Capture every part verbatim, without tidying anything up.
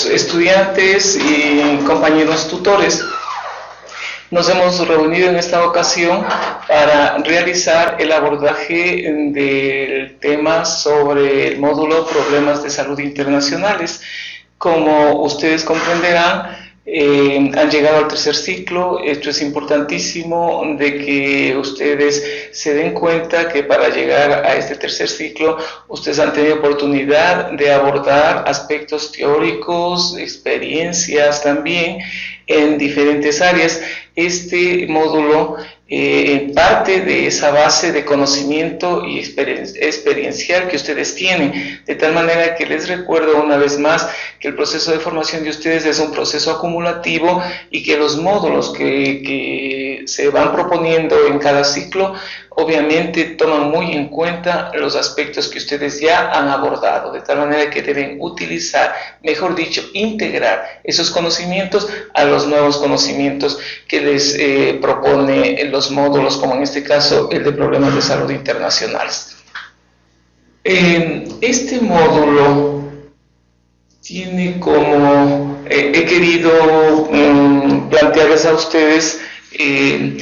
estudiantes y compañeros tutores, nos hemos reunido en esta ocasión para realizar el abordaje del tema sobre el módulo Problemas de Salud Internacionales. Como ustedes comprenderán, eh, han llegado al tercer ciclo. Esto es importantísimo de que ustedes se den cuenta que para llegar a este tercer ciclo ustedes han tenido oportunidad de abordar aspectos teóricos, experiencias también en diferentes áreas. Este módulo eh, parte de esa base de conocimiento y experien experiencial que ustedes tienen, de tal manera que les recuerdo una vez más que el proceso de formación de ustedes es un proceso acumulativo y que los módulos que, que se van proponiendo en cada ciclo obviamente toman muy en cuenta los aspectos que ustedes ya han abordado, de tal manera que deben utilizar, mejor dicho, integrar esos conocimientos a los nuevos conocimientos que les eh, propone los módulos, como en este caso el de Problemas de Salud Internacionales. Eh, este módulo tiene como, eh, he querido um, plantearles a ustedes eh,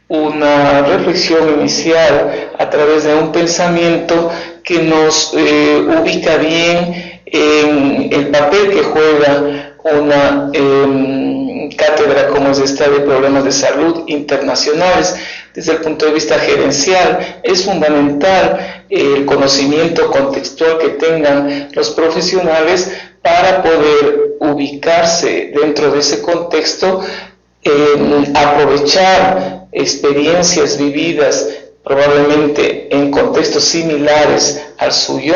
una reflexión inicial a través de un pensamiento que nos eh, ubica bien en el papel que juega una eh, cátedra como es esta de Problemas de Salud Internacionales. Desde el punto de vista gerencial, es fundamental el conocimiento contextual que tengan los profesionales para poder ubicarse dentro de ese contexto, eh, aprovechar experiencias vividas probablemente en contextos similares al suyo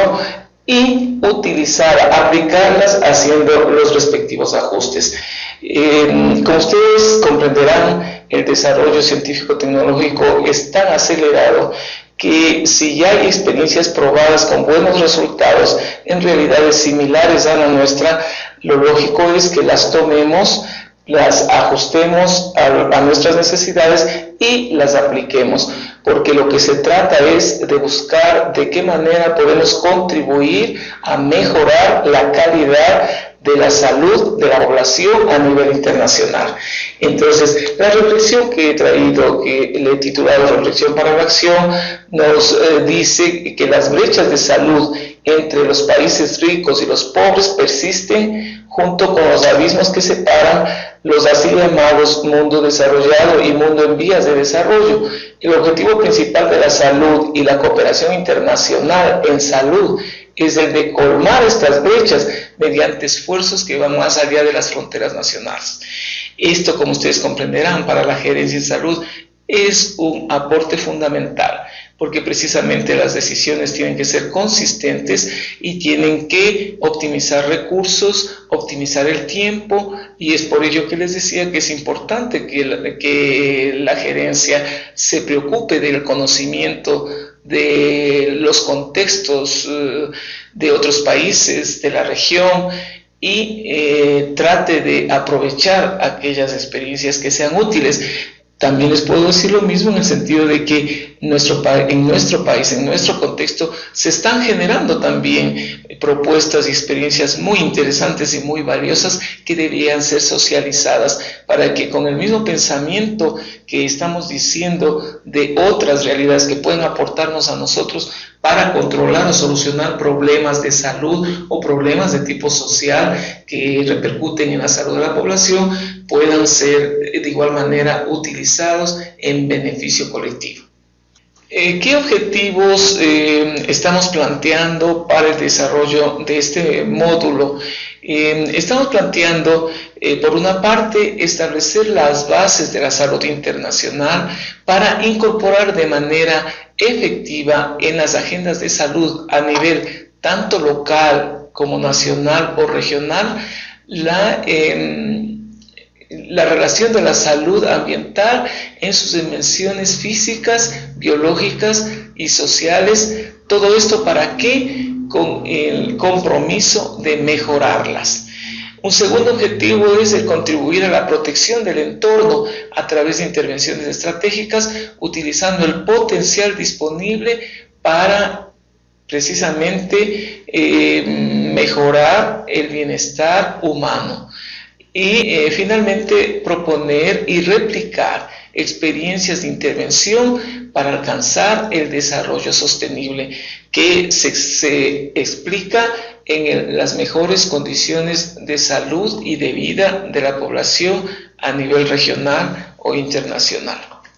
y utilizar, aplicarlas haciendo los respectivos ajustes. Eh, como ustedes comprenderán, el desarrollo científico-tecnológico es tan acelerado que si ya hay experiencias probadas con buenos resultados en realidades similares a la nuestra, lo lógico es que las tomemos, las ajustemos a, a nuestras necesidades y las apliquemos, porque lo que se trata es de buscar de qué manera podemos contribuir a mejorar la calidad de la salud de la población a nivel internacional. Entonces, la reflexión que he traído, que le he titulado Reflexión para la Acción, nos eh, dice que las brechas de salud entre los países ricos y los pobres persisten, junto con los abismos que separan los así llamados mundo desarrollado y mundo en vías de desarrollo. El objetivo principal de la salud y la cooperación internacional en salud es el de colmar estas brechas mediante esfuerzos que van más allá de las fronteras nacionales. Esto, como ustedes comprenderán, para la gerencia en salud es un aporte fundamental, porque precisamente las decisiones tienen que ser consistentes y tienen que optimizar recursos, optimizar el tiempo, y es por ello que les decía que es importante que la, que la gerencia se preocupe del conocimiento de los contextos uh, de otros países, de la región, y eh, trate de aprovechar aquellas experiencias que sean útiles. También les puedo decir lo mismo en el sentido de que nuestro, en nuestro país, en nuestro contexto, se están generando también propuestas y experiencias muy interesantes y muy valiosas que deberían ser socializadas para que con el mismo pensamiento que estamos diciendo de otras realidades que pueden aportarnos a nosotros para controlar o solucionar problemas de salud o problemas de tipo social que repercuten en la salud de la población, puedan ser de igual manera utilizados en beneficio colectivo. Eh, ¿Qué objetivos eh, estamos planteando para el desarrollo de este módulo? Eh, estamos planteando, eh, por una parte, establecer las bases de la salud internacional para incorporar de manera efectiva en las agendas de salud a nivel tanto local como nacional o regional la, eh, la relación de la salud ambiental en sus dimensiones físicas, biológicas y sociales. Todo esto ¿para qué? Con el compromiso de mejorarlas. Un segundo objetivo es el contribuir a la protección del entorno a través de intervenciones estratégicas, utilizando el potencial disponible para precisamente eh, mejorar el bienestar humano y eh, finalmente proponer y replicar experiencias de intervención para alcanzar el desarrollo sostenible que se, se explica en el, las mejores condiciones de salud y de vida de la población a nivel regional o internacional.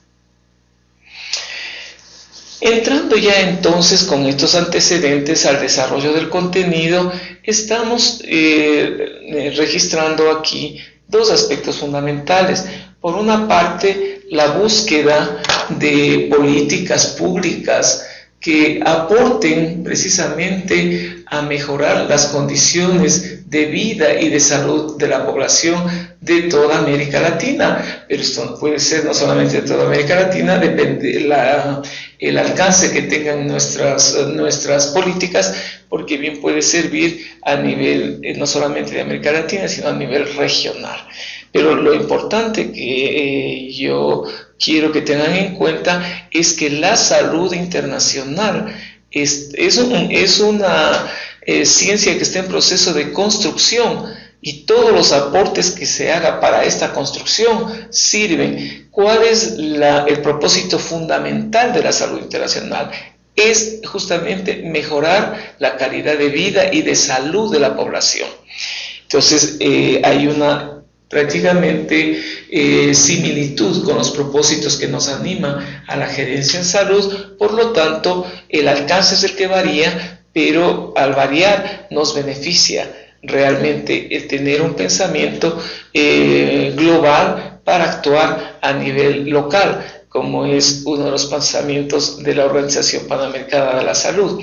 Entrando ya entonces con estos antecedentes al desarrollo del contenido, estamos eh, registrando aquí dos aspectos fundamentales. Por una parte, la búsqueda de políticas públicas que aporten precisamente a mejorar las condiciones de vida y de salud de la población de toda América Latina. Pero esto puede ser no solamente de toda América Latina, depende la, el alcance que tengan nuestras, nuestras políticas, porque bien puede servir a nivel eh, no solamente de América Latina, sino a nivel regional. Pero lo importante que eh, yo quiero que tengan en cuenta es que la salud internacional es, es, un, es una eh, ciencia que está en proceso de construcción y todos los aportes que se haga para esta construcción sirven. ¿Cuál es la, el propósito fundamental de la salud internacional? Es justamente mejorar la calidad de vida y de salud de la población. Entonces, eh, hay una prácticamente eh, similitud con los propósitos que nos animan a la gerencia en salud. Por lo tanto, el alcance es el que varía, pero al variar nos beneficia realmente el tener un pensamiento eh, global para actuar a nivel local, como es uno de los pensamientos de la Organización Panamericana de la Salud.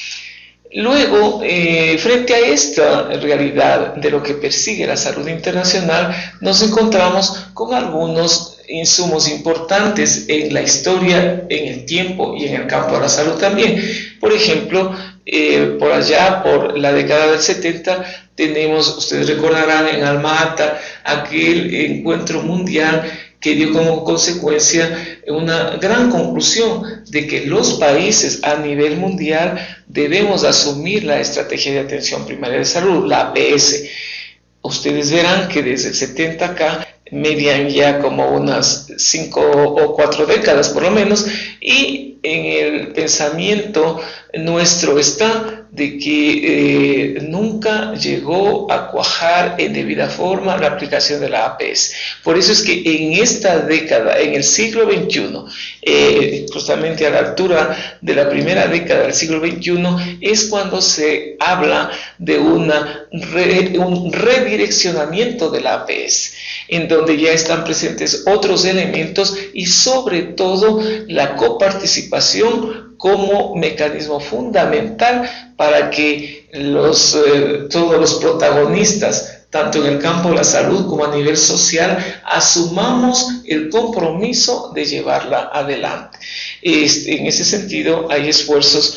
Luego, eh, frente a esta realidad de lo que persigue la salud internacional, nos encontramos con algunos insumos importantes en la historia, en el tiempo y en el campo de la salud también. Por ejemplo, eh, por allá, por la década del setenta, tenemos, ustedes recordarán, en Alma-Ata, aquel encuentro mundial que dio como consecuencia una gran conclusión de que los países a nivel mundial debemos asumir la estrategia de atención primaria de salud, la A P S. Ustedes verán que desde el setenta acá median ya como unas cinco o cuatro décadas por lo menos, y en el pensamiento nuestro está de que eh, nunca llegó a cuajar en debida forma la aplicación de la A P S. Por eso es que en esta década, en el siglo veintiuno, eh, justamente a la altura de la primera década del siglo veintiuno, es cuando se habla de una re, un redireccionamiento de la A P S, en donde ya están presentes otros elementos y sobre todo la coparticipación como mecanismo fundamental para que los, eh, todos los protagonistas, tanto en el campo de la salud como a nivel social, asumamos el compromiso de llevarla adelante. Este, en ese sentido, hay esfuerzos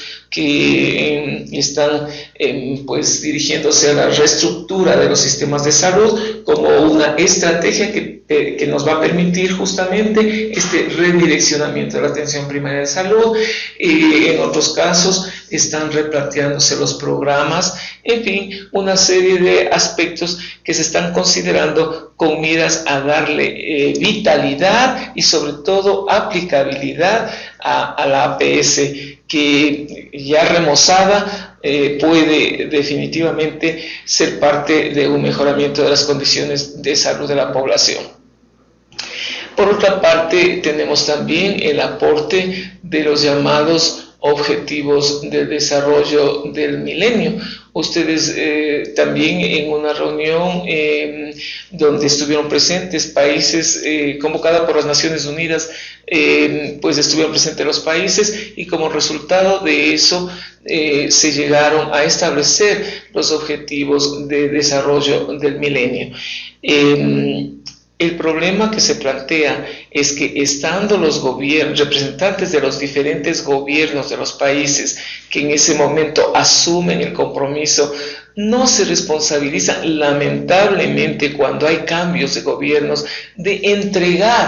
que eh, están eh, pues, dirigiéndose a la reestructura de los sistemas de salud como una estrategia que, eh, que nos va a permitir justamente este redireccionamiento de la atención primaria de salud. Eh, en otros casos están replanteándose los programas, en fin, una serie de aspectos que se están considerando con miras a darle eh, vitalidad y sobre todo aplicabilidad a, a la A P S, que ya remozada eh, puede definitivamente ser parte de un mejoramiento de las condiciones de salud de la población. Por otra parte, tenemos también el aporte de los llamados objetivos de desarrollo del milenio. Ustedes eh, también en una reunión eh, donde estuvieron presentes países, eh, convocada por las Naciones Unidas, eh, pues estuvieron presentes los países y como resultado de eso eh, se llegaron a establecer los objetivos de desarrollo del milenio. Eh, El problema que se plantea es que estando los gobiernos, representantes de los diferentes gobiernos de los países que en ese momento asumen el compromiso, no se responsabilizan lamentablemente cuando hay cambios de gobiernos de entregar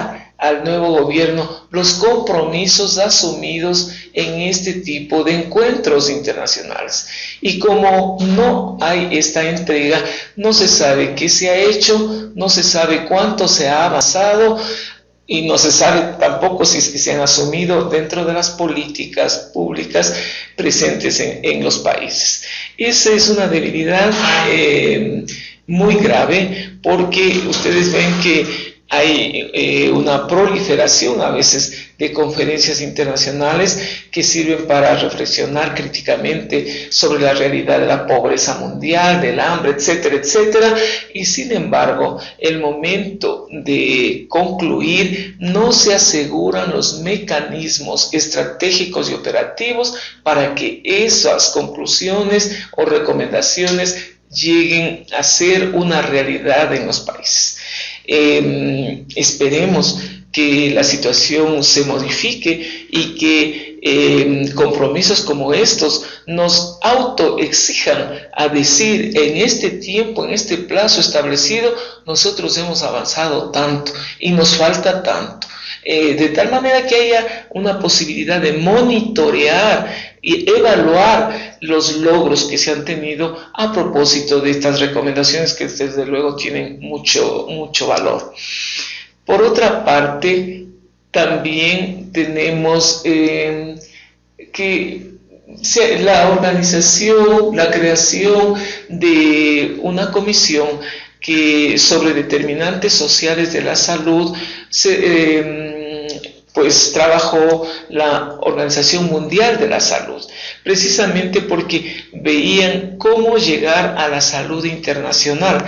al nuevo gobierno los compromisos asumidos en este tipo de encuentros internacionales. Y como no hay esta entrega, no se sabe qué se ha hecho, no se sabe cuánto se ha avanzado, y no se sabe tampoco si es que se han asumido dentro de las políticas públicas presentes en, en los países. Esa es una debilidad eh, muy grave, porque ustedes ven que hay eh, una proliferación a veces de conferencias internacionales que sirven para reflexionar críticamente sobre la realidad de la pobreza mundial, del hambre, etcétera, etcétera, y sin embargo, el momento de concluir no se aseguran los mecanismos estratégicos y operativos para que esas conclusiones o recomendaciones lleguen a ser una realidad en los países. Eh, esperemos que la situación se modifique y que eh, compromisos como estos nos autoexijan a decir: en este tiempo, en este plazo establecido, nosotros hemos avanzado tanto y nos falta tanto. Eh, de tal manera que haya una posibilidad de monitorear y evaluar los logros que se han tenido a propósito de estas recomendaciones, que desde luego tienen mucho, mucho valor. Por otra parte, también tenemos eh, que la organización, la creación de una comisión que sobre determinantes sociales de la salud se, eh, pues trabajó la Organización Mundial de la Salud, precisamente porque veían cómo llegar a la salud internacional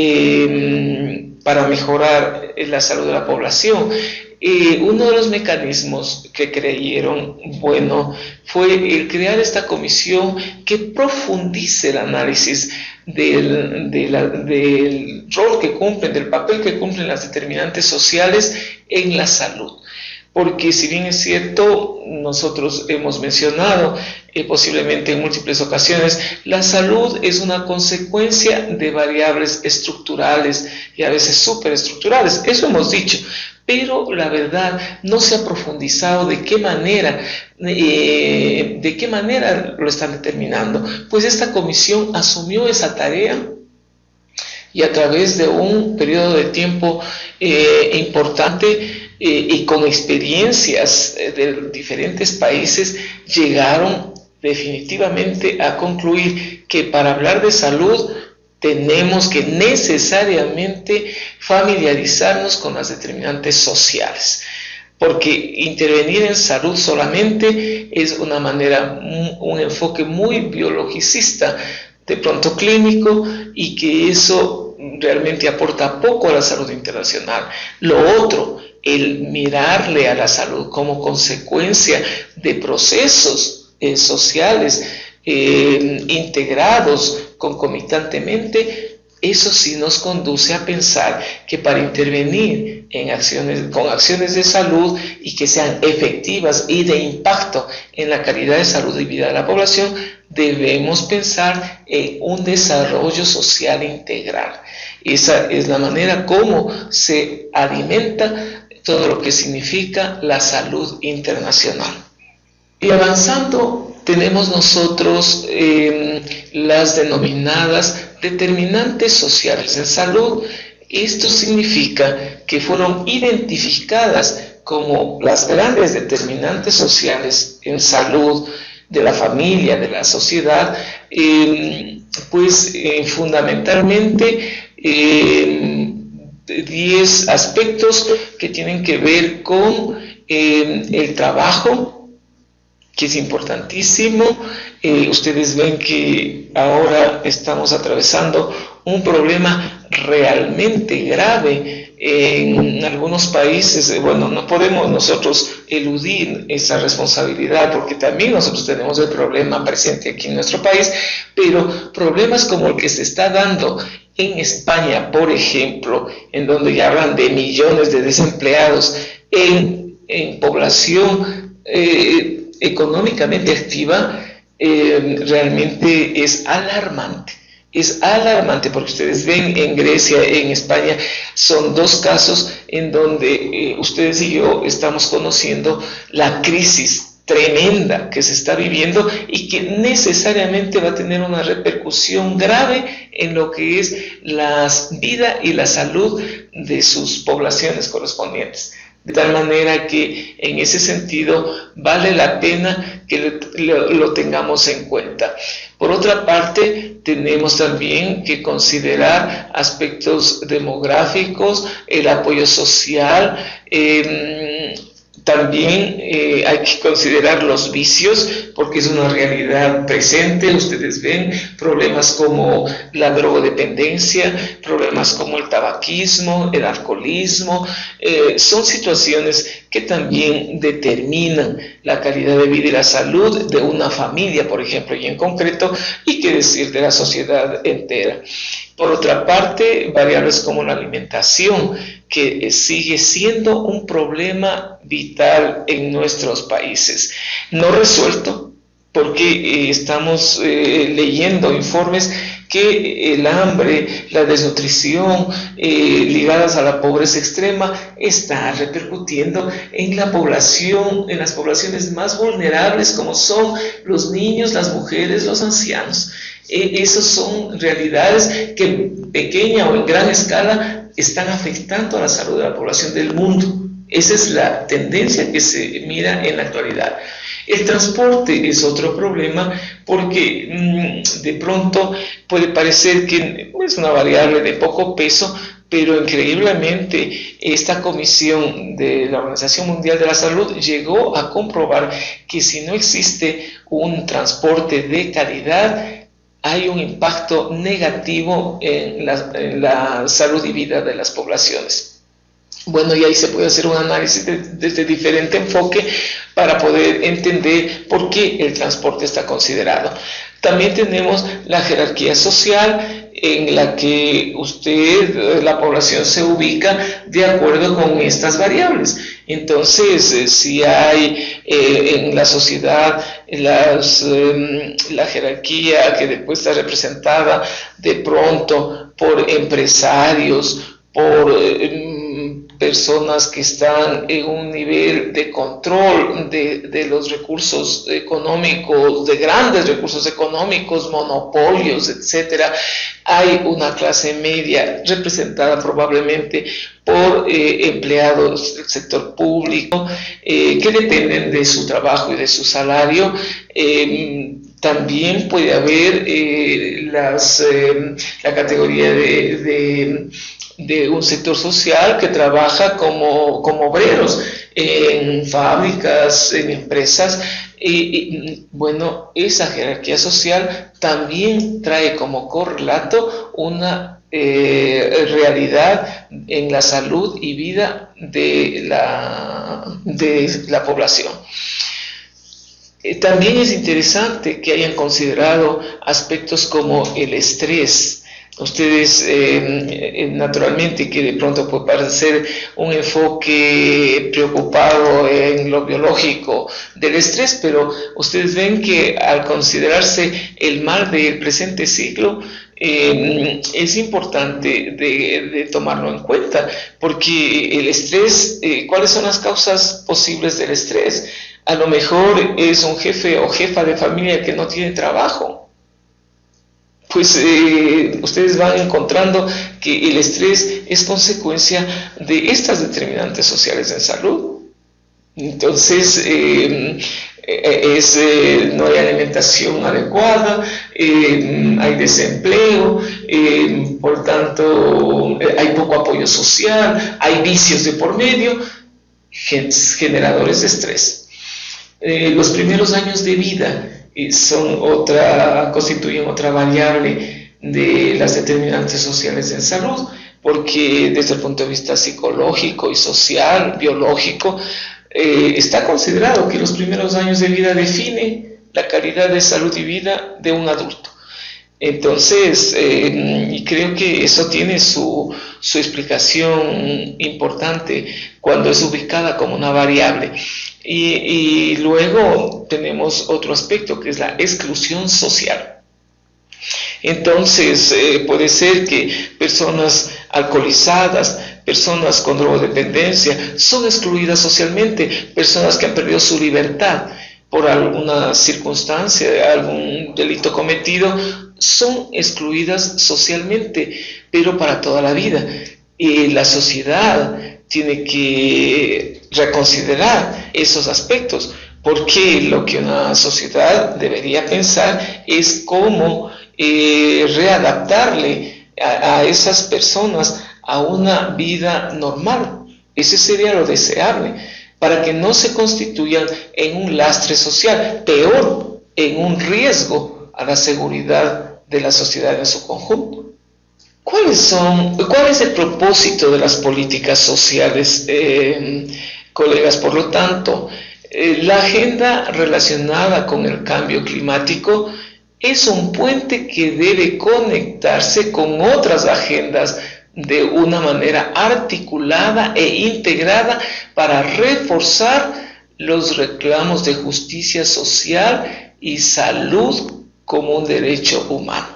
eh, para mejorar la salud de la población. Eh, uno de los mecanismos que creyeron bueno fue el crear esta comisión que profundice el análisis del, de la, del rol que cumplen, del papel que cumplen las determinantes sociales en la salud. Porque si bien es cierto, nosotros hemos mencionado eh, posiblemente en múltiples ocasiones, la salud es una consecuencia de variables estructurales y a veces superestructurales, eso hemos dicho, pero la verdad no se ha profundizado de qué manera, eh, de qué manera lo están determinando. Pues esta comisión asumió esa tarea y a través de un periodo de tiempo eh, importante, Eh, y con experiencias de diferentes países, llegaron definitivamente a concluir que para hablar de salud tenemos que necesariamente familiarizarnos con las determinantes sociales, porque intervenir en salud solamente es una manera, un enfoque muy biologicista, de pronto clínico, y que eso realmente aporta poco a la salud internacional. Lo otro, el mirarle a la salud como consecuencia de procesos eh, sociales eh, integrados concomitantemente, eso sí nos conduce a pensar que para intervenir en acciones, con acciones de salud y que sean efectivas y de impacto en la calidad de salud y vida de la población, debemos pensar en un desarrollo social integral. Esa es la manera como se alimenta todo lo que significa la salud internacional. Y avanzando, tenemos nosotros eh, las denominadas determinantes sociales en salud. Esto significa que fueron identificadas como las grandes determinantes sociales en salud de la familia, de la sociedad, eh, pues eh, fundamentalmente eh, diez aspectos que tienen que ver con eh, el trabajo, que es importantísimo. Eh, ustedes ven que ahora estamos atravesando un problema realmente grave en algunos países. Bueno, no podemos nosotros eludir esa responsabilidad, porque también nosotros tenemos el problema presente aquí en nuestro país, pero problemas como el que se está dando en España, por ejemplo, en donde ya hablan de millones de desempleados en, en población eh, económicamente activa, eh, realmente es alarmante. es alarmante, porque ustedes ven en Grecia, en España, son dos casos en donde eh, ustedes y yo estamos conociendo la crisis tremenda que se está viviendo y que necesariamente va a tener una repercusión grave en lo que es la vida y la salud de sus poblaciones correspondientes. De tal manera que en ese sentido vale la pena que lo, lo tengamos en cuenta. Por otra parte, tenemos también que considerar aspectos demográficos, el apoyo social, eh, También eh, hay que considerar los vicios, porque es una realidad presente. Ustedes ven problemas como la drogodependencia, problemas como el tabaquismo, el alcoholismo. Eh, son situaciones que también determinan la calidad de vida y la salud de una familia, por ejemplo, y en concreto, y qué decir de la sociedad entera. Por otra parte, variables como la alimentación, que sigue siendo un problema vital en nuestros países. No resuelto, porque eh, estamos eh, leyendo informes que el hambre, la desnutrición eh, ligadas a la pobreza extrema está repercutiendo en la población, en las poblaciones más vulnerables, como son los niños, las mujeres, los ancianos. Eh, esas son realidades que en pequeña o en gran escala están afectando a la salud de la población del mundo. Esa es la tendencia que se mira en la actualidad. El transporte es otro problema porque mmm, de pronto puede parecer que es una variable de poco peso, pero increíblemente esta comisión de la Organización Mundial de la Salud llegó a comprobar que si no existe un transporte de calidad, hay un impacto negativo en la, en la salud y vida de las poblaciones. Bueno, y ahí se puede hacer un análisis de, desde diferente enfoque para poder entender por qué el transporte está considerado. También tenemos la jerarquía social en la que usted, la población, se ubica de acuerdo con estas variables. Entonces, eh, si hay eh, en la sociedad las, eh, la jerarquía que después está representada de pronto por empresarios, por eh, personas que están en un nivel de control de, de los recursos económicos, de grandes recursos económicos, monopolios, etcétera. Hay una clase media representada probablemente por eh, empleados del sector público eh, que dependen de su trabajo y de su salario. Eh, también puede haber eh, las, eh, la categoría de, de de un sector social que trabaja como, como obreros en fábricas, en empresas, y, y bueno, esa jerarquía social también trae como correlato una eh, realidad en la salud y vida de la, de la población. Eh, también es interesante que hayan considerado aspectos como el estrés. Ustedes, eh, naturalmente, que de pronto puede parecer un enfoque preocupado en lo biológico del estrés, pero ustedes ven que al considerarse el mal del presente siglo, eh, es importante de, de tomarlo en cuenta, porque el estrés, eh, ¿cuáles son las causas posibles del estrés? A lo mejor es un jefe o jefa de familia que no tiene trabajo. Pues eh, ustedes van encontrando que el estrés es consecuencia de estas determinantes sociales en salud. Entonces, eh, es, eh, no hay alimentación adecuada, eh, hay desempleo, eh, por tanto, hay poco apoyo social, hay vicios de por medio, generadores de estrés. Eh, los primeros años de vida son otra, constituyen otra variable de las determinantes sociales en salud, porque desde el punto de vista psicológico y social, biológico, eh, está considerado que los primeros años de vida definen la calidad de salud y vida de un adulto. Entonces, eh, y creo que eso tiene su, su explicación importante cuando es ubicada como una variable. Y, y luego tenemos otro aspecto que es la exclusión social. Entonces, eh, puede ser que personas alcoholizadas, personas con drogodependencia, son excluidas socialmente, personas que han perdido su libertad por alguna circunstancia, algún delito cometido, son excluidas socialmente, pero para toda la vida. Y la sociedad tiene que reconsiderar esos aspectos, porque lo que una sociedad debería pensar es cómo eh, readaptarle a, a esas personas a una vida normal. Ese sería lo deseable, para que no se constituyan en un lastre social, peor, en un riesgo a la seguridad de la sociedad en su conjunto. ¿Cuáles son, cuál es el propósito de las políticas sociales, eh, colegas? Por lo tanto, eh, la agenda relacionada con el cambio climático es un puente que debe conectarse con otras agendas de una manera articulada e integrada para reforzar los reclamos de justicia social y salud como un derecho humano.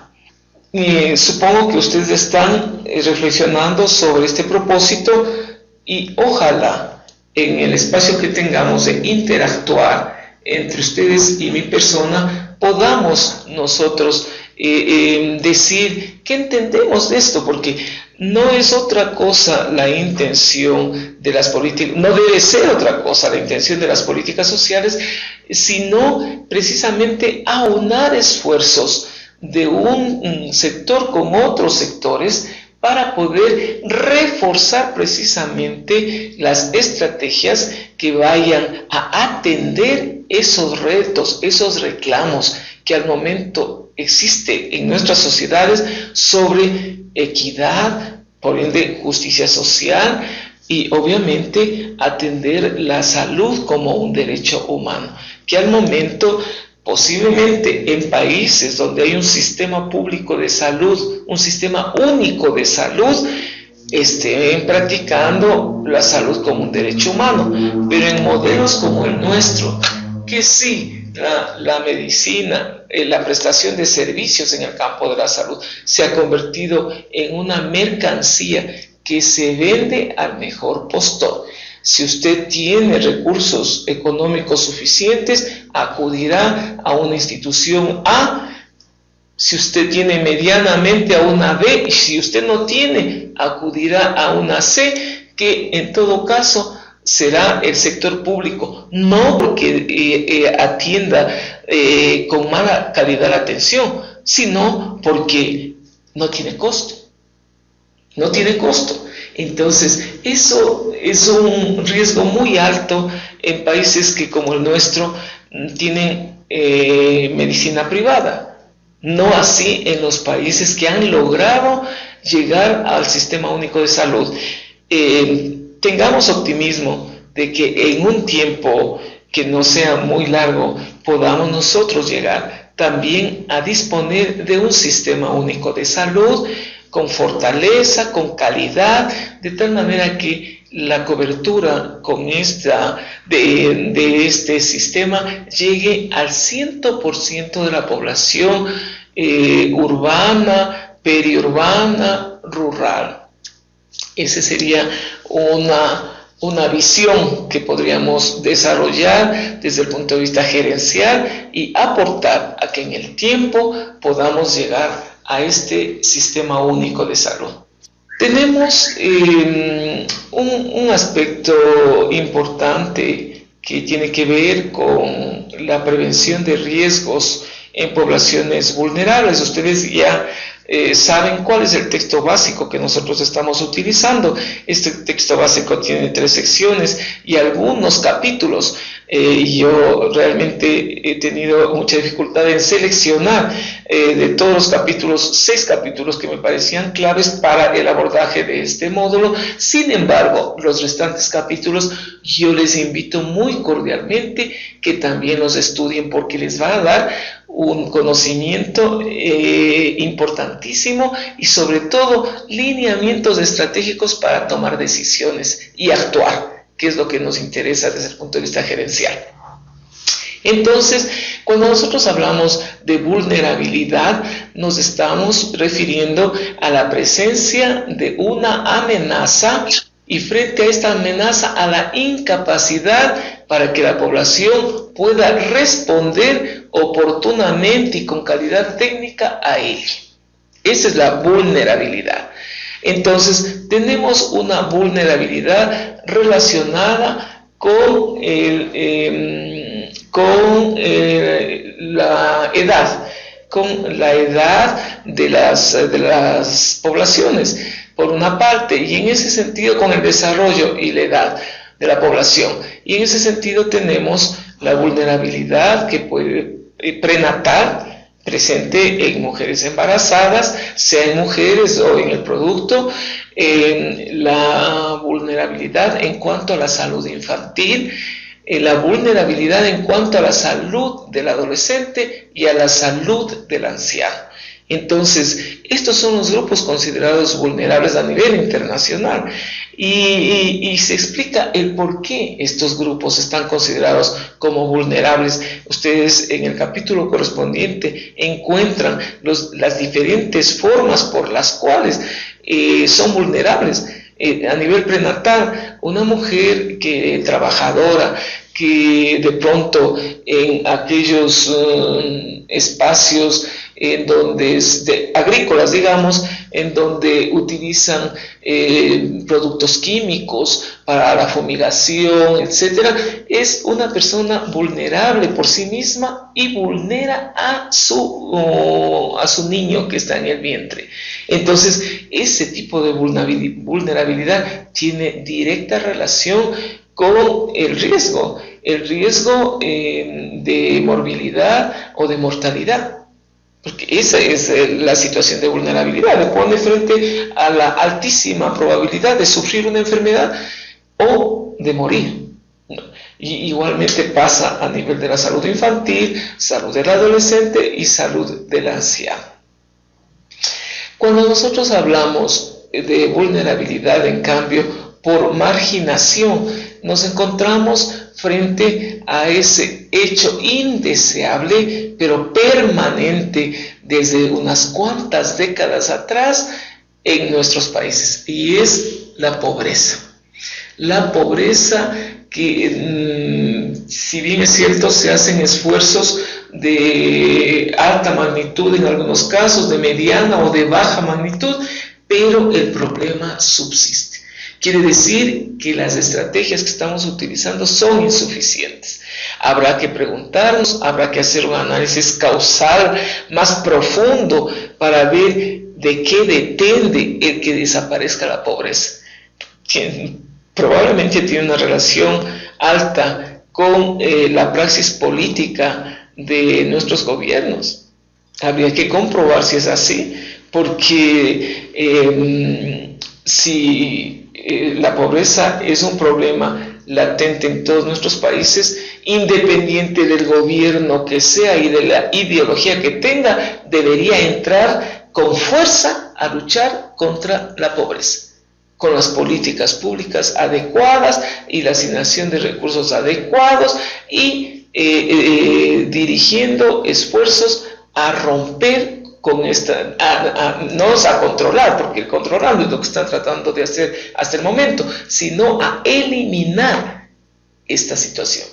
Y supongo que ustedes están reflexionando sobre este propósito y ojalá en el espacio que tengamos de interactuar entre ustedes y mi persona podamos nosotros eh, eh, decir qué entendemos de esto, porque no es otra cosa la intención de las políticas, no debe ser otra cosa la intención de las políticas sociales, sino precisamente aunar esfuerzos de un sector con otros sectores para poder reforzar precisamente las estrategias que vayan a atender esos retos, esos reclamos que al momento existe en nuestras sociedades sobre equidad, por ende justicia social y obviamente atender la salud como un derecho humano, que al momento posiblemente en países donde hay un sistema público de salud, un sistema único de salud, estén practicando la salud como un derecho humano, pero en modelos como el nuestro, que sí, la, la medicina, eh, la prestación de servicios en el campo de la salud se ha convertido en una mercancía que se vende al mejor postor. Si usted tiene recursos económicos suficientes, acudirá a una institución A. Si usted tiene medianamente a una B, y si usted no tiene, acudirá a una C, que en todo caso será el sector público, no porque eh, eh, atienda eh, con mala calidad la atención, sino porque no tiene costo. No tiene costo. Entonces, eso es un riesgo muy alto en países que como el nuestro tienen eh, medicina privada. No así en los países que han logrado llegar al sistema único de salud. Eh, tengamos optimismo de que en un tiempo que no sea muy largo podamos nosotros llegar también a disponer de un sistema único de salud con fortaleza, con calidad, de tal manera que la cobertura con esta, de, de este sistema llegue al cien por ciento de la población eh, urbana, periurbana, rural. Esa sería una, una visión que podríamos desarrollar desde el punto de vista gerencial y aportar a que en el tiempo podamos llegar a este sistema único de salud. Tenemos eh, un, un aspecto importante que tiene que ver con la prevención de riesgos en poblaciones vulnerables. Ustedes ya eh, saben cuál es el texto básico que nosotros estamos utilizando. Este texto básico tiene tres secciones y algunos capítulos. Eh, yo realmente he tenido mucha dificultad en seleccionar eh, de todos los capítulos, seis capítulos que me parecían claves para el abordaje de este módulo. Sin embargo, los restantes capítulos yo les invito muy cordialmente que también los estudien, porque les va a dar un conocimiento eh, importantísimo y sobre todo lineamientos estratégicos para tomar decisiones y actuar, que es lo que nos interesa desde el punto de vista gerencial. Entonces, cuando nosotros hablamos de vulnerabilidad, nos estamos refiriendo a la presencia de una amenaza y frente a esta amenaza a la incapacidad para que la población pueda responder oportunamente y con calidad técnica a ella. Esa es la vulnerabilidad. Entonces, tenemos una vulnerabilidad relacionada con, el, eh, con eh, la edad, con la edad de las, de las poblaciones, por una parte, y en ese sentido con el desarrollo y la edad de la población. Y en ese sentido tenemos la vulnerabilidad que puede eh, prenatal, presente en mujeres embarazadas, sea en mujeres o en el producto, eh, la vulnerabilidad en cuanto a la salud infantil, eh, la vulnerabilidad en cuanto a la salud del adolescente y a la salud del anciano. Entonces, estos son los grupos considerados vulnerables a nivel internacional y, y, y se explica el por qué estos grupos están considerados como vulnerables. Ustedes en el capítulo correspondiente encuentran los, las diferentes formas por las cuales eh, son vulnerables. Eh, a nivel prenatal, una mujer que trabajadora, que de pronto en aquellos um, espacios en donde es de, agrícolas, digamos, en donde utilizan eh, productos químicos para la fumigación, etcétera, es una persona vulnerable por sí misma y vulnera a su, oh, a su niño que está en el vientre. Entonces, ese tipo de vulnerabilidad tiene directa relación con el riesgo, el riesgo eh, de morbilidad o de mortalidad. Porque esa es la situación de vulnerabilidad, le pone frente a la altísima probabilidad de sufrir una enfermedad o de morir. Y igualmente pasa a nivel de la salud infantil, salud del adolescente y salud del anciano. Cuando nosotros hablamos de vulnerabilidad, en cambio, por marginación, nos encontramos frente a ese hecho indeseable, pero permanente desde unas cuantas décadas atrás en nuestros países, y es la pobreza. La pobreza que, mmm, si bien es cierto, se hacen esfuerzos de alta magnitud en algunos casos, de mediana o de baja magnitud, pero el problema subsiste. Quiere decir que las estrategias que estamos utilizando son insuficientes. Habrá que preguntarnos, habrá que hacer un análisis causal más profundo para ver de qué depende el que desaparezca la pobreza. Que probablemente tiene una relación alta con eh, la praxis política de nuestros gobiernos. Habría que comprobar si es así, porque eh, si eh, la pobreza es un problema latente en todos nuestros países, independiente del gobierno que sea y de la ideología que tenga, debería entrar con fuerza a luchar contra la pobreza, con las políticas públicas adecuadas y la asignación de recursos adecuados y eh, eh, dirigiendo esfuerzos a romper con esta, a, a, no a controlar, porque el controlando es lo que están tratando de hacer hasta el momento, sino a eliminar esta situación.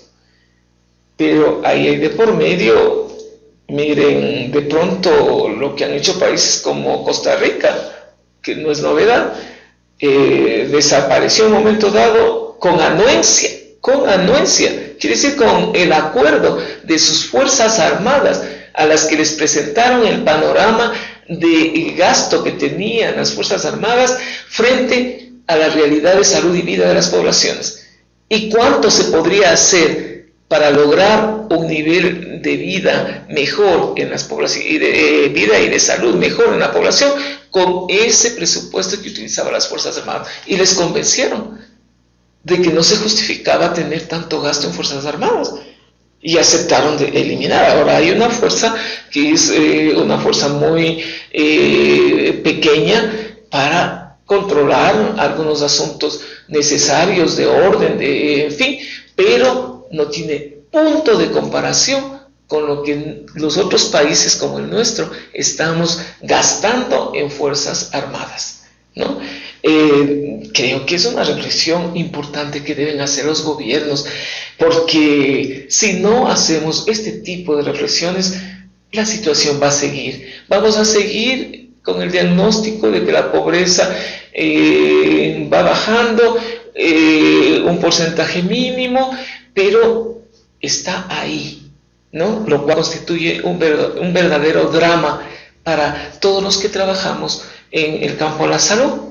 Pero ahí hay de por medio, miren, de pronto lo que han hecho países como Costa Rica, que no es novedad, eh, desapareció en un momento dado con anuencia, con anuencia, quiere decir con el acuerdo de sus fuerzas armadas, a las que les presentaron el panorama de gasto que tenían las Fuerzas Armadas frente a la realidad de salud y vida de las poblaciones. ¿Y cuánto se podría hacer para lograr un nivel de vida mejor en las poblaciones, y de eh, vida y de salud mejor en la población con ese presupuesto que utilizaban las Fuerzas Armadas? Y les convencieron de que no se justificaba tener tanto gasto en Fuerzas Armadas. Y aceptaron de eliminar. Ahora hay una fuerza que es eh, una fuerza muy eh, pequeña para controlar algunos asuntos necesarios de orden, de, en fin, pero no tiene punto de comparación con lo que los otros países como el nuestro estamos gastando en Fuerzas Armadas, ¿no? Eh, creo que es una reflexión importante que deben hacer los gobiernos, porque si no hacemos este tipo de reflexiones, la situación va a seguir. Vamos a seguir con el diagnóstico de que la pobreza eh, va bajando, eh, un porcentaje mínimo, pero está ahí, ¿no? Lo cual constituye un, ver, un verdadero drama para todos los que trabajamos en el campo de la salud.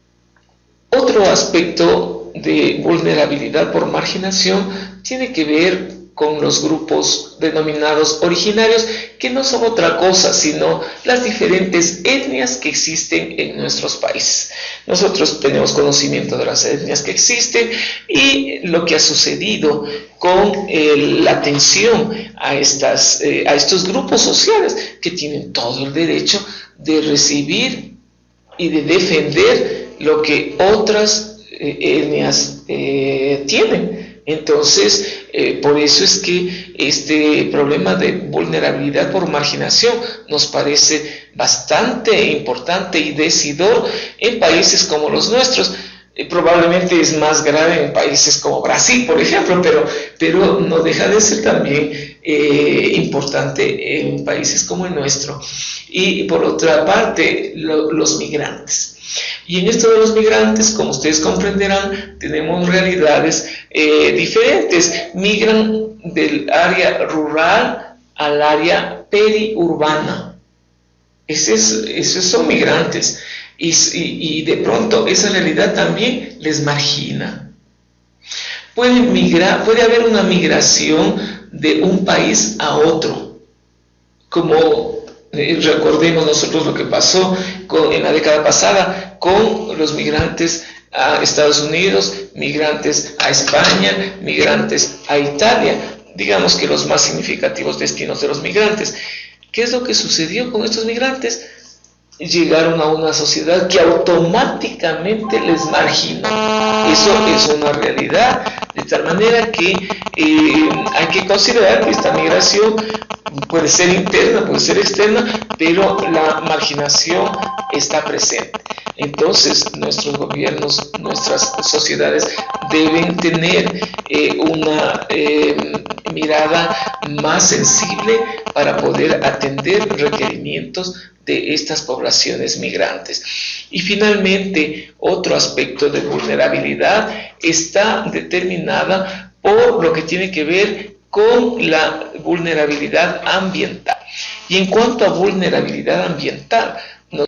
Otro aspecto de vulnerabilidad por marginación tiene que ver con los grupos denominados originarios, que no son otra cosa sino las diferentes etnias que existen en nuestros países. Nosotros tenemos conocimiento de las etnias que existen y lo que ha sucedido con eh, la atención a, estas, eh, a estos grupos sociales que tienen todo el derecho de recibir y de defender lo que otras eh, etnias eh, tienen. Entonces, eh, por eso es que este problema de vulnerabilidad por marginación nos parece bastante importante y decidor en países como los nuestros. Eh, probablemente es más grave en países como Brasil, por ejemplo, pero, pero no deja de ser también eh, importante en países como el nuestro. Y por otra parte, lo, los migrantes. Y en esto de los migrantes, como ustedes comprenderán, tenemos realidades eh, diferentes. Migran del área rural al área periurbana. Esos, esos son migrantes. Y, y, y de pronto esa realidad también les margina. Puede, migrar, puede haber una migración de un país a otro, como eh, recordemos nosotros lo que pasó con, en la década pasada con los migrantes a Estados Unidos, migrantes a España, migrantes a Italia, digamos que los más significativos destinos de los migrantes. ¿Qué es lo que sucedió con estos migrantes? Llegaron a una sociedad que automáticamente les marginó. Eso es una realidad, de tal manera que eh, hay que considerar que esta migración puede ser interna, puede ser externa, pero la marginación está presente. Entonces, nuestros gobiernos, nuestras sociedades deben tener eh, una eh, mirada más sensible para poder atender requerimientos de estas poblaciones migrantes. Y finalmente, otro aspecto de vulnerabilidad está determinada por lo que tiene que ver con la vulnerabilidad ambiental. Y en cuanto a vulnerabilidad ambiental, no...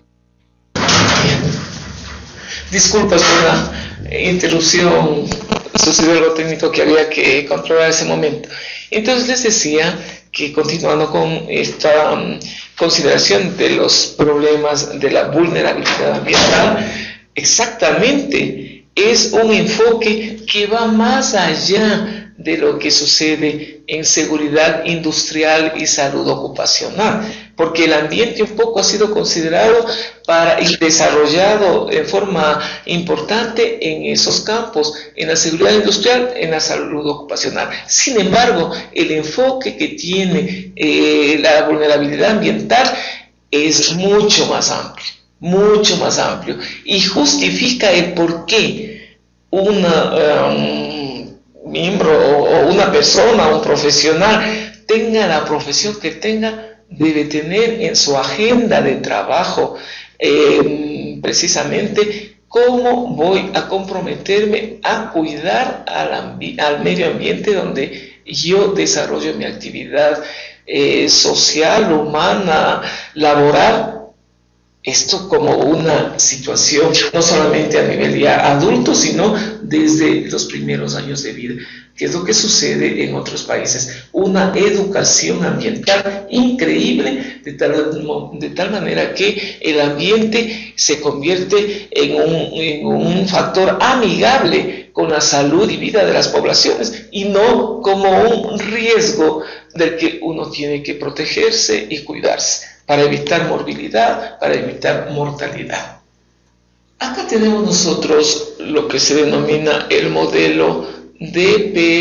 disculpas por la interrupción, sucedió algo técnico que había que controlar en ese momento. Entonces les decía que, continuando con esta um, consideración de los problemas de la vulnerabilidad ambiental, exactamente es un enfoque que va más allá de lo que sucede en seguridad industrial y salud ocupacional, porque el ambiente un poco ha sido considerado para y desarrollado en forma importante en esos campos, en la seguridad industrial, en la salud ocupacional. Sin embargo, el enfoque que tiene eh, la vulnerabilidad ambiental es mucho más amplio, mucho más amplio, y justifica el por qué una... Um, miembro o una persona, un profesional, tenga la profesión que tenga, debe tener en su agenda de trabajo eh, precisamente cómo voy a comprometerme a cuidar al, al medio ambiente donde yo desarrollo mi actividad eh, social, humana, laboral. Esto como una situación no solamente a nivel ya adulto, sino desde los primeros años de vida, que es lo que sucede en otros países. Una educación ambiental increíble, de tal, de tal manera que el ambiente se convierte en un, en un factor amigable con la salud y vida de las poblaciones, y no como un riesgo del que uno tiene que protegerse y cuidarse, para evitar morbilidad, para evitar mortalidad. Acá tenemos nosotros lo que se denomina el modelo D P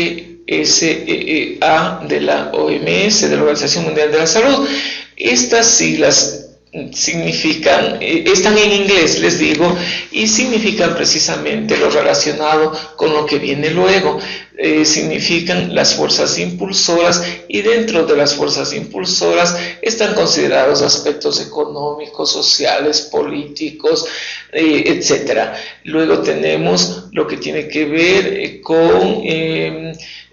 S A de la O M S, de la Organización Mundial de la Salud. Estas siglas significan, eh, están en inglés, les digo, y significan precisamente lo relacionado con lo que viene luego. Eh, significan las fuerzas impulsoras, y dentro de las fuerzas impulsoras están considerados aspectos económicos, sociales, políticos, eh, etcétera. Luego tenemos lo que tiene que ver eh, con eh,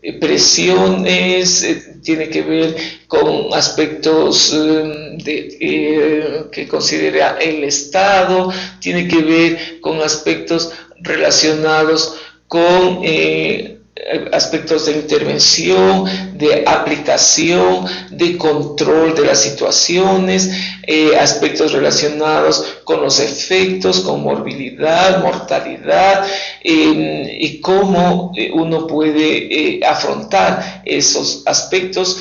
presiones, eh, tiene que ver con aspectos eh, de, eh, que considera el Estado, tiene que ver con aspectos relacionados con eh, aspectos de intervención, de aplicación, de control de las situaciones, eh, aspectos relacionados con los efectos, con morbilidad, mortalidad, eh, y cómo uno puede eh, afrontar esos aspectos,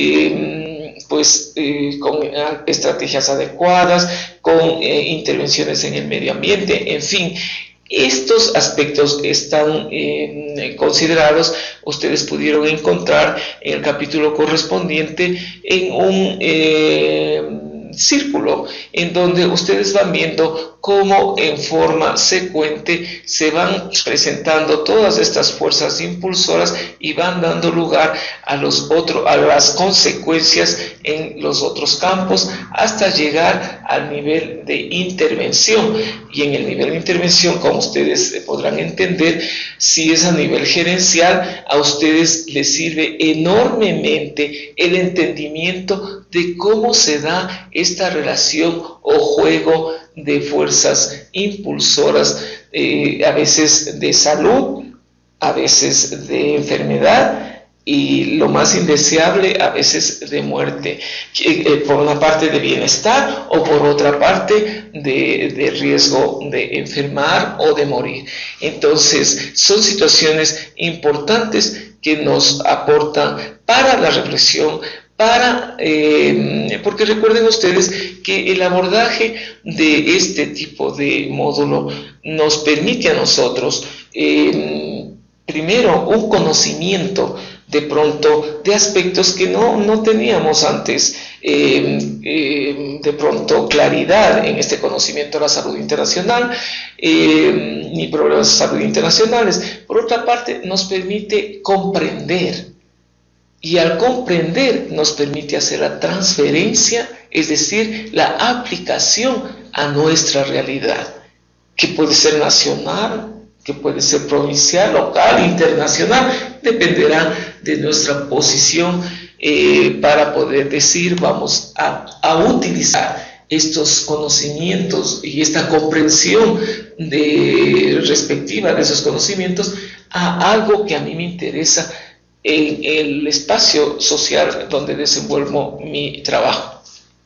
eh, pues eh, con estrategias adecuadas, con eh, intervenciones en el medio ambiente, en fin. Estos aspectos están eh, considerados, ustedes pudieron encontrar en el capítulo correspondiente en un eh, círculo, en donde ustedes van viendo cómo en forma secuente se van presentando todas estas fuerzas impulsoras y van dando lugar a, los otro, a las consecuencias en los otros campos, hasta llegar al nivel de intervención. Y en el nivel de intervención, como ustedes podrán entender, si es a nivel gerencial, a ustedes les sirve enormemente el entendimiento de cómo se da esta relación o juego de fuerzas impulsoras, eh, a veces de salud, a veces de enfermedad, y lo más indeseable, a veces de muerte, eh, por una parte de bienestar o por otra parte de, de riesgo de enfermar o de morir. Entonces son situaciones importantes que nos aportan para la reflexión, para, eh, porque recuerden ustedes que el abordaje de este tipo de módulo nos permite a nosotros, eh, primero, un conocimiento de pronto de aspectos que no, no teníamos antes, eh, eh, de pronto claridad en este conocimiento de la salud internacional, eh, ni problemas de salud internacionales. Por otra parte, nos permite comprender. Y al comprender nos permite hacer la transferencia, es decir, la aplicación a nuestra realidad, que puede ser nacional, que puede ser provincial, local, internacional, dependerá de nuestra posición eh, para poder decir vamos a, a utilizar estos conocimientos y esta comprensión de, respectiva de esos conocimientos a algo que a mí me interesa en el espacio social donde desenvuelvo mi trabajo.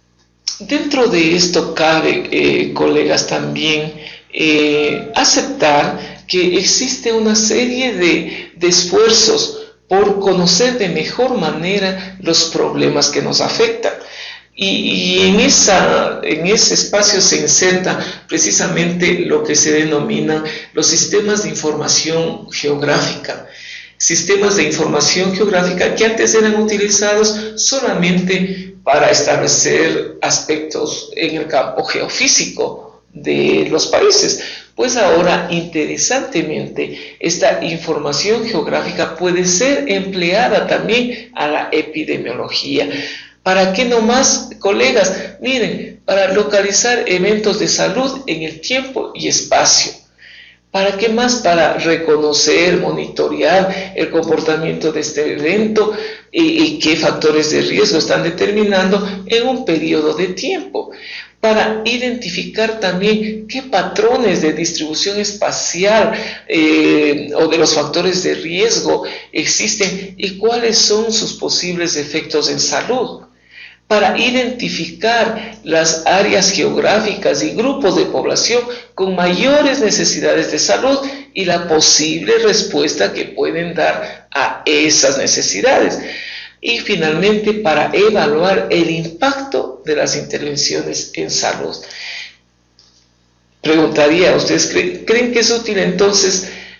Dentro de esto cabe, eh, colegas, también eh, aceptar que existe una serie de, de esfuerzos por conocer de mejor manera los problemas que nos afectan. Y, y en, esa, en ese espacio se inserta precisamente lo que se denomina los sistemas de información geográfica. Sistemas de información geográfica que antes eran utilizados solamente para establecer aspectos en el campo geofísico de los países. Pues ahora, interesantemente, esta información geográfica puede ser empleada también a la epidemiología. ¿Para qué nomás, colegas? Miren, para localizar eventos de salud en el tiempo y espacio. ¿Para qué más? Para reconocer, monitorear el comportamiento de este evento y, y qué factores de riesgo están determinando en un periodo de tiempo. Para identificar también qué patrones de distribución espacial eh, o de los factores de riesgo existen y cuáles son sus posibles efectos en salud. Para identificar las áreas geográficas y grupos de población con mayores necesidades de salud y la posible respuesta que pueden dar a esas necesidades. Y finalmente, para evaluar el impacto de las intervenciones en salud. Preguntaría, ¿ustedes creen, creen que es útil entonces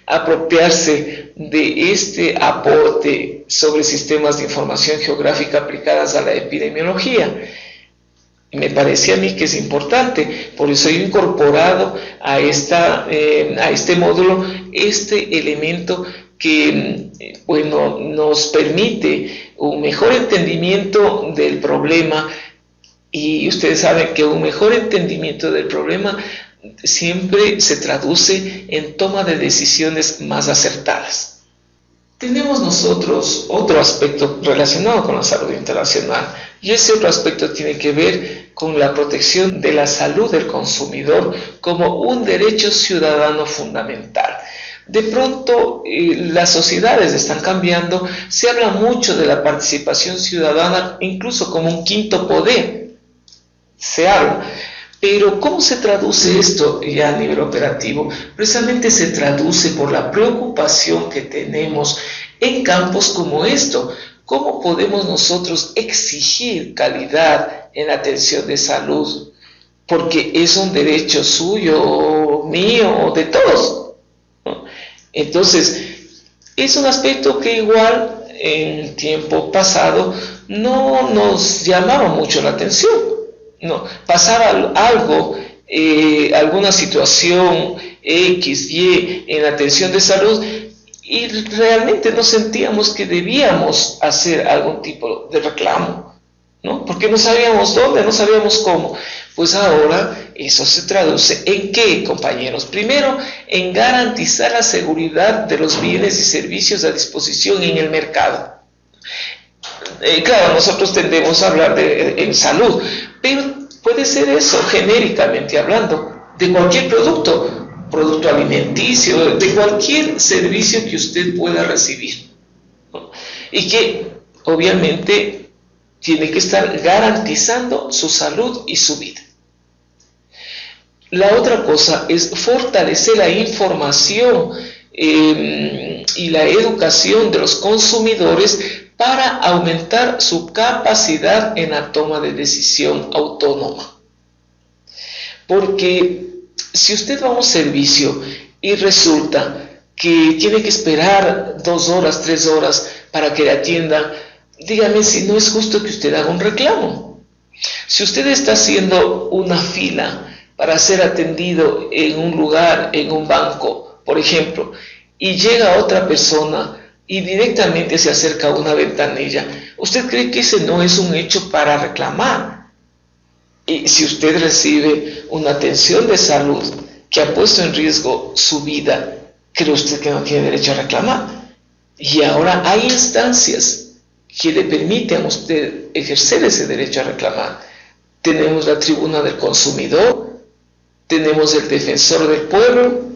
apropiarse de este aporte sobre sistemas de información geográfica aplicadas a la epidemiología. Me parece a mí que es importante, por eso he incorporado a, esta, eh, a este módulo este elemento que bueno, nos permite un mejor entendimiento del problema, y ustedes saben que un mejor entendimiento del problema siempre se traduce en toma de decisiones más acertadas. Tenemos nosotros otro aspecto relacionado con la salud internacional, y ese otro aspecto tiene que ver con la protección de la salud del consumidor como un derecho ciudadano fundamental. De pronto eh, las sociedades están cambiando, se habla mucho de la participación ciudadana, incluso como un quinto poder, se habla. Pero ¿cómo se traduce esto ya a nivel operativo? Precisamente se traduce por la preocupación que tenemos en campos como esto. ¿Cómo podemos nosotros exigir calidad en la atención de salud? Porque es un derecho suyo, mío, de todos, ¿no? Entonces, es un aspecto que igual en tiempo pasado no nos llamaba mucho la atención. No, pasaba algo, eh, alguna situación X, Y en la atención de salud y realmente no sentíamos que debíamos hacer algún tipo de reclamo, ¿no? Porque no sabíamos dónde, no sabíamos cómo. Pues ahora eso se traduce ¿en qué, compañeros? Primero, en garantizar la seguridad de los bienes y servicios a disposición en el mercado. Eh, claro, nosotros tendemos a hablar de en salud, pero puede ser eso, genéricamente hablando, de cualquier producto, producto alimenticio, de cualquier servicio que usted pueda recibir, ¿no? Y que obviamente tiene que estar garantizando su salud y su vida. La otra cosa es fortalecer la información eh, y la educación de los consumidores para aumentar su capacidad en la toma de decisión autónoma. Porque si usted va a un servicio y resulta que tiene que esperar dos horas, tres horas para que le atiendan, dígame si no es justo que usted haga un reclamo. Si usted está haciendo una fila para ser atendido en un lugar, en un banco, por ejemplo, y llega otra persona y directamente se acerca a una ventanilla, ¿usted cree que ese no es un hecho para reclamar? Y si usted recibe una atención de salud que ha puesto en riesgo su vida, ¿cree usted que no tiene derecho a reclamar? Y ahora hay instancias que le permiten a usted ejercer ese derecho a reclamar. Tenemos la Tribuna del Consumidor, tenemos el Defensor del Pueblo.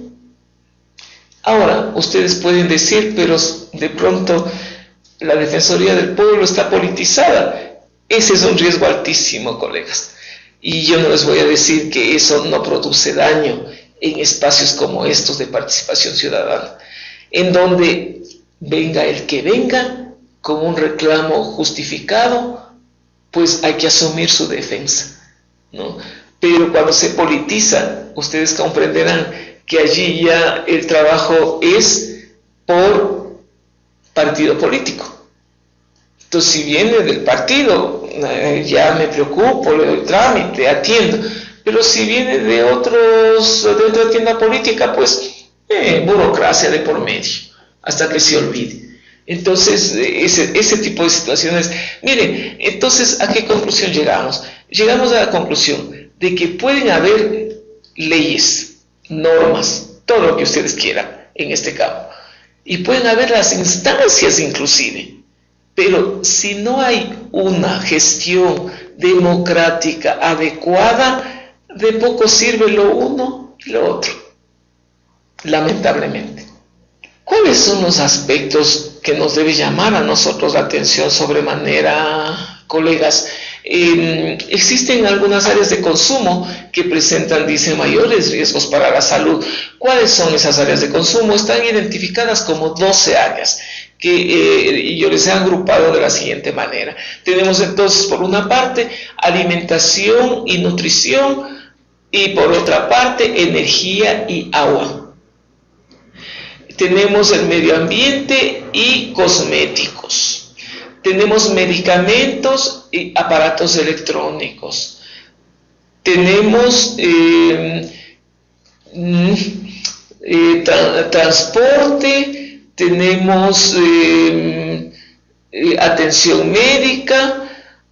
Ahora, ustedes pueden decir, pero de pronto la Defensoría del Pueblo está politizada. Ese es un riesgo altísimo, colegas. Y yo no les voy a decir que eso no produce daño en espacios como estos de participación ciudadana, en donde venga el que venga con un reclamo justificado, pues hay que asumir su defensa, ¿no? Pero cuando se politiza, ustedes comprenderán que allí ya el trabajo es por partido político. Entonces, si viene del partido, eh, ya me preocupo, le doy trámite, atiendo. Pero si viene de, otros, de otra tienda política, pues eh, burocracia de por medio, hasta que se olvide. Entonces, ese, ese tipo de situaciones, miren, entonces, ¿a qué conclusión llegamos? Llegamos a la conclusión de que pueden haber leyes, normas, todo lo que ustedes quieran en este campo, y pueden haber las instancias inclusive, pero si no hay una gestión democrática adecuada, de poco sirve lo uno y lo otro, lamentablemente. ¿Cuáles son los aspectos que nos debe llamar a nosotros la atención sobremanera, colegas? Eh, existen algunas áreas de consumo que presentan, dicen, mayores riesgos para la salud. ¿Cuáles son esas áreas de consumo? Están identificadas como doce áreas que eh, yo les he agrupado de la siguiente manera. Tenemos entonces, por una parte, alimentación y nutrición, y por otra parte, energía y agua. tenemos el medio ambiente y cosméticos. Tenemos medicamentos y aparatos electrónicos. Tenemos eh, eh, tra transporte, tenemos eh, eh, atención médica,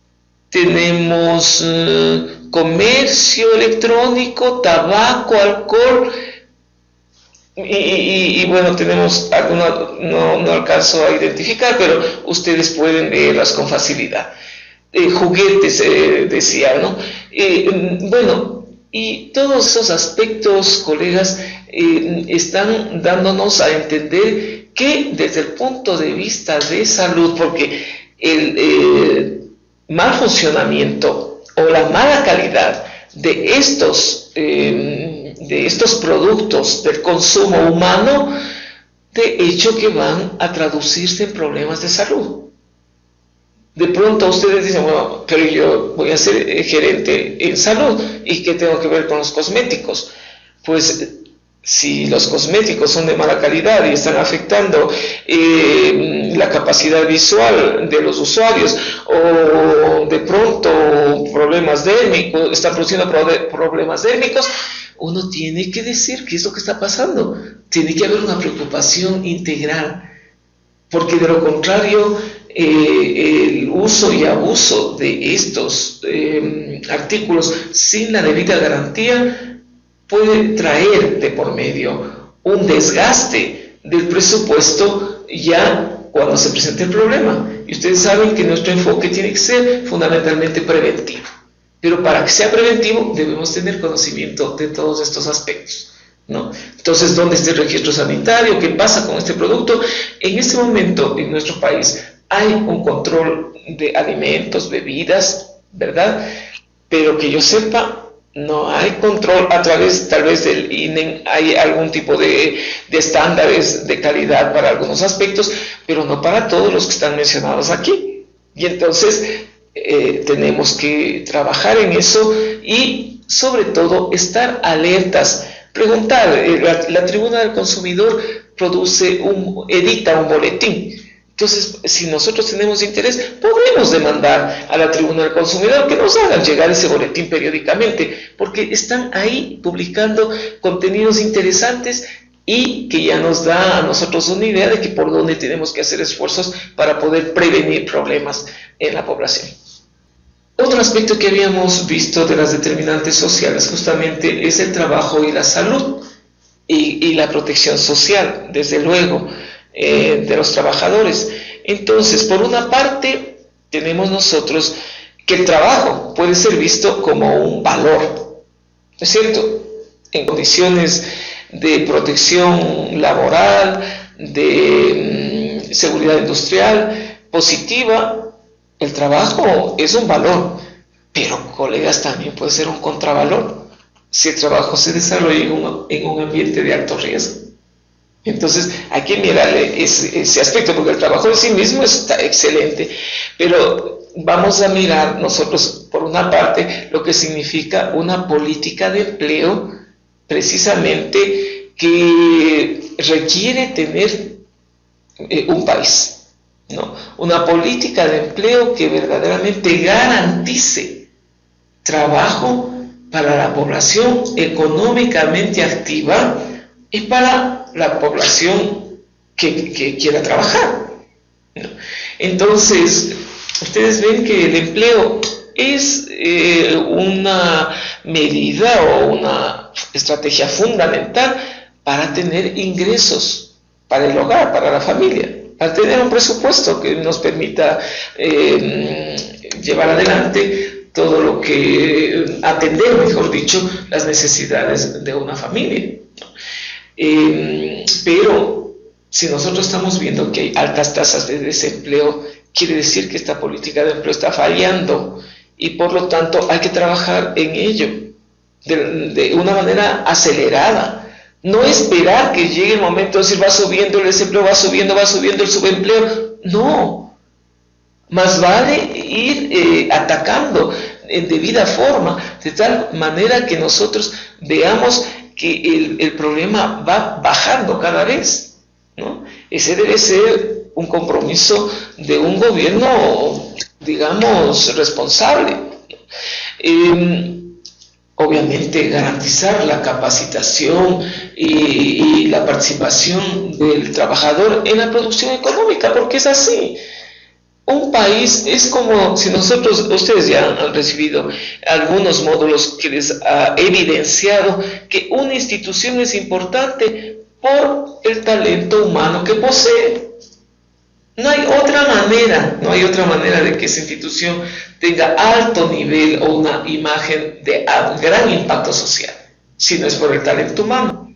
tenemos eh, comercio electrónico, tabaco, alcohol, y, y, y bueno, tenemos algunos, no, no alcanzo a identificar, pero ustedes pueden leerlas con facilidad. Eh, juguetes, eh, decía, ¿no? Eh, bueno, y todos esos aspectos, colegas, eh, están dándonos a entender que desde el punto de vista de salud, porque el eh, mal funcionamiento o la mala calidad de estos, eh, de estos productos del consumo humano, de hecho que van a traducirse en problemas de salud. De pronto ustedes dicen, bueno, pero yo voy a ser gerente en salud, ¿y qué tengo que ver con los cosméticos? Pues si los cosméticos son de mala calidad y están afectando eh, la capacidad visual de los usuarios, o de pronto problemas dérmicos, están produciendo problemas dérmicos, uno tiene que decir qué es lo que está pasando. Tiene que haber una preocupación integral, porque de lo contrario, eh, el uso y abuso de estos eh, artículos sin la debida garantía puede traer de por medio un desgaste del presupuesto ya cuando se presente el problema. Y ustedes saben que nuestro enfoque tiene que ser fundamentalmente preventivo. Pero para que sea preventivo debemos tener conocimiento de todos estos aspectos, ¿no? Entonces, ¿dónde está el registro sanitario? ¿Qué pasa con este producto? En este momento en nuestro país hay un control de alimentos, bebidas, ¿verdad? Pero que yo sepa, no hay control a través, tal vez del I N E M, hay algún tipo de, de estándares de calidad para algunos aspectos, pero no para todos los que están mencionados aquí. Y entonces eh, tenemos que trabajar en eso y sobre todo estar alertas. Preguntar, eh, la, la Tribuna del Consumidor produce un, edita un boletín. Entonces, si nosotros tenemos interés, podemos demandar a la Tribuna del Consumidor que nos hagan llegar ese boletín periódicamente, porque están ahí publicando contenidos interesantes y que ya nos da a nosotros una idea de que por dónde tenemos que hacer esfuerzos para poder prevenir problemas en la población. Otro aspecto que habíamos visto de las determinantes sociales justamente es el trabajo y la salud y, y la protección social, desde luego, eh, de los trabajadores. Entonces, por una parte, tenemos nosotros que el trabajo puede ser visto como un valor, ¿no es cierto? En condiciones de protección laboral, de mm, seguridad industrial positiva, el trabajo es un valor, pero, colegas, también puede ser un contravalor si el trabajo se desarrolla en un, en un ambiente de alto riesgo. Entonces, hay que mirar ese, ese aspecto, porque el trabajo en sí mismo está excelente, pero vamos a mirar nosotros, por una parte, lo que significa una política de empleo, precisamente, que requiere tener eh, un país, ¿no? Una política de empleo que verdaderamente garantice trabajo para la población económicamente activa y para la población que, que quiera trabajar, ¿no? Entonces, ustedes ven que el empleo es eh, una medida o una estrategia fundamental para tener ingresos para el hogar, para la familia, para tener un presupuesto que nos permita eh, llevar adelante todo lo que, atender, mejor dicho, las necesidades de una familia. Eh, pero si nosotros estamos viendo que hay altas tasas de desempleo, quiere decir que esta política de empleo está fallando y por lo tanto hay que trabajar en ello de, de una manera acelerada. No esperar que llegue el momento de decir va subiendo el desempleo, va subiendo, va subiendo el subempleo. No, más vale ir eh, atacando en debida forma, de tal manera que nosotros veamos que el, el problema va bajando cada vez. ¿no? Ese debe ser un compromiso de un gobierno, digamos, responsable. Eh, obviamente garantizar la capacitación y, y la participación del trabajador en la producción económica, porque es así. Un país es como si nosotros, ustedes ya han recibido algunos módulos que les ha evidenciado que una institución es importante por el talento humano que posee. No hay otra manera, no hay otra manera de que esa institución tenga alto nivel o una imagen de gran impacto social, si no es por el talento humano.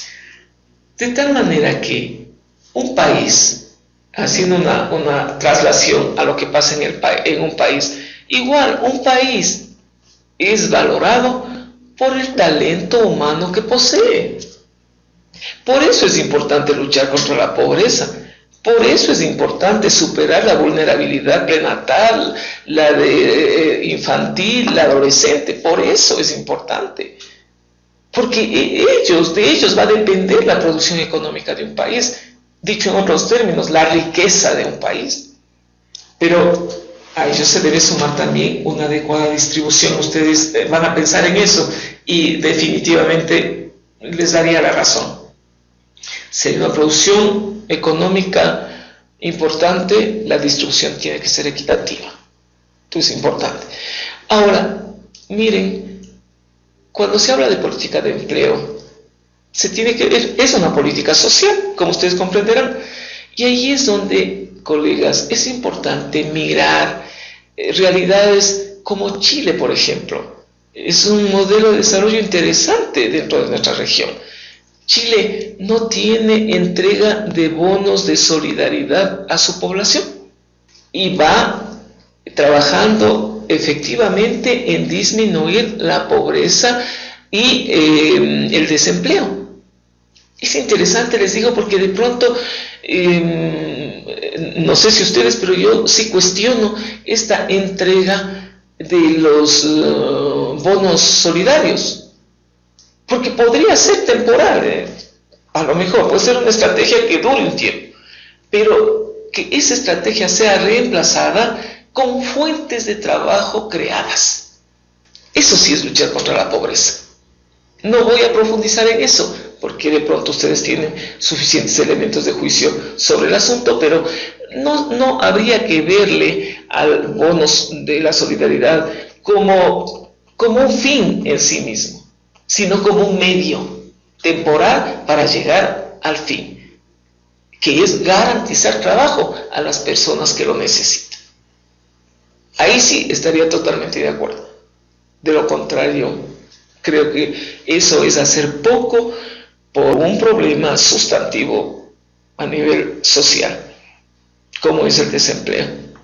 De tal manera que un país, haciendo una, una traslación a lo que pasa en, el, en un país, igual un país es valorado por el talento humano que posee. Por eso es importante luchar contra la pobreza. Por eso es importante superar la vulnerabilidad prenatal, la de eh, infantil, la adolescente. Por eso es importante. Porque ellos, de ellos va a depender la producción económica de un país. Dicho en otros términos, la riqueza de un país. Pero a ellos se debe sumar también una adecuada distribución. Ustedes van a pensar en eso y definitivamente les daría la razón. Si hay una producción económica importante, la distribución tiene que ser equitativa. Esto es importante. Ahora, miren, cuando se habla de política de empleo, se tiene que, es una política social, como ustedes comprenderán, y ahí es donde, colegas, es importante mirar eh, realidades como Chile, por ejemplo. Es un modelo de desarrollo interesante dentro de nuestra región. Chile no tiene entrega de bonos de solidaridad a su población y va trabajando efectivamente en disminuir la pobreza y eh, el desempleo. Es interesante, les digo, porque de pronto, eh, no sé si ustedes, pero yo sí cuestiono esta entrega de los uh, bonos solidarios. Porque podría ser temporal, eh. a lo mejor puede ser una estrategia que dure un tiempo, pero que esa estrategia sea reemplazada con fuentes de trabajo creadas. Eso sí es luchar contra la pobreza. No voy a profundizar en eso, porque de pronto ustedes tienen suficientes elementos de juicio sobre el asunto, pero no, no habría que verle al bono de la solidaridad como, como un fin en sí mismo, sino como un medio temporal para llegar al fin, que es garantizar trabajo a las personas que lo necesitan. Ahí sí estaría totalmente de acuerdo. De lo contrario, creo que eso es hacer poco por un problema sustantivo a nivel social, como es el desempleo.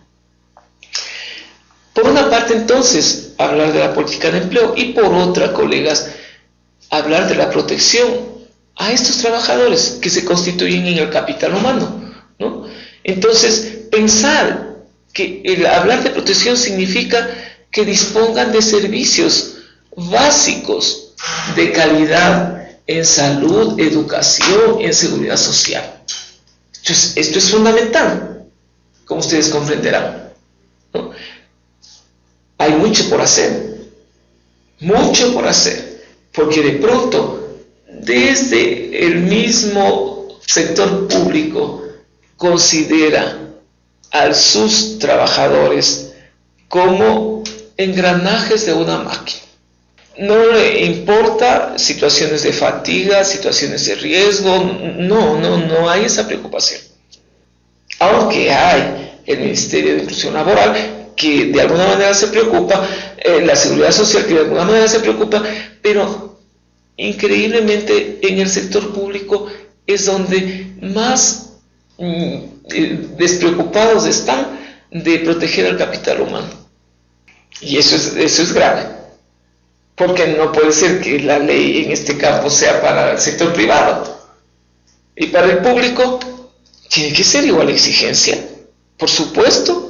Por una parte, entonces, hablar de la política de empleo y por otra, colegas, hablar de la protección a estos trabajadores que se constituyen en el capital humano, ¿no? Entonces, pensar que el hablar de protección significa que dispongan de servicios básicos de calidad en salud, educación, en seguridad social. Esto es, esto es fundamental, como ustedes comprenderán, ¿no? Hay mucho por hacer, mucho por hacer. Porque de pronto, desde el mismo sector público, considera a sus trabajadores como engranajes de una máquina. No le importa situaciones de fatiga, situaciones de riesgo, no, no, no hay esa preocupación. Aunque hay el Ministerio de Inclusión Laboral, que de alguna manera se preocupa, eh, la Seguridad Social, que de alguna manera se preocupa, pero increíblemente en el sector público es donde más mm, despreocupados están de proteger al capital humano. Y eso es, eso es grave, porque no puede ser que la ley en este campo sea para el sector privado y para el público tiene que ser igual exigencia, por supuesto.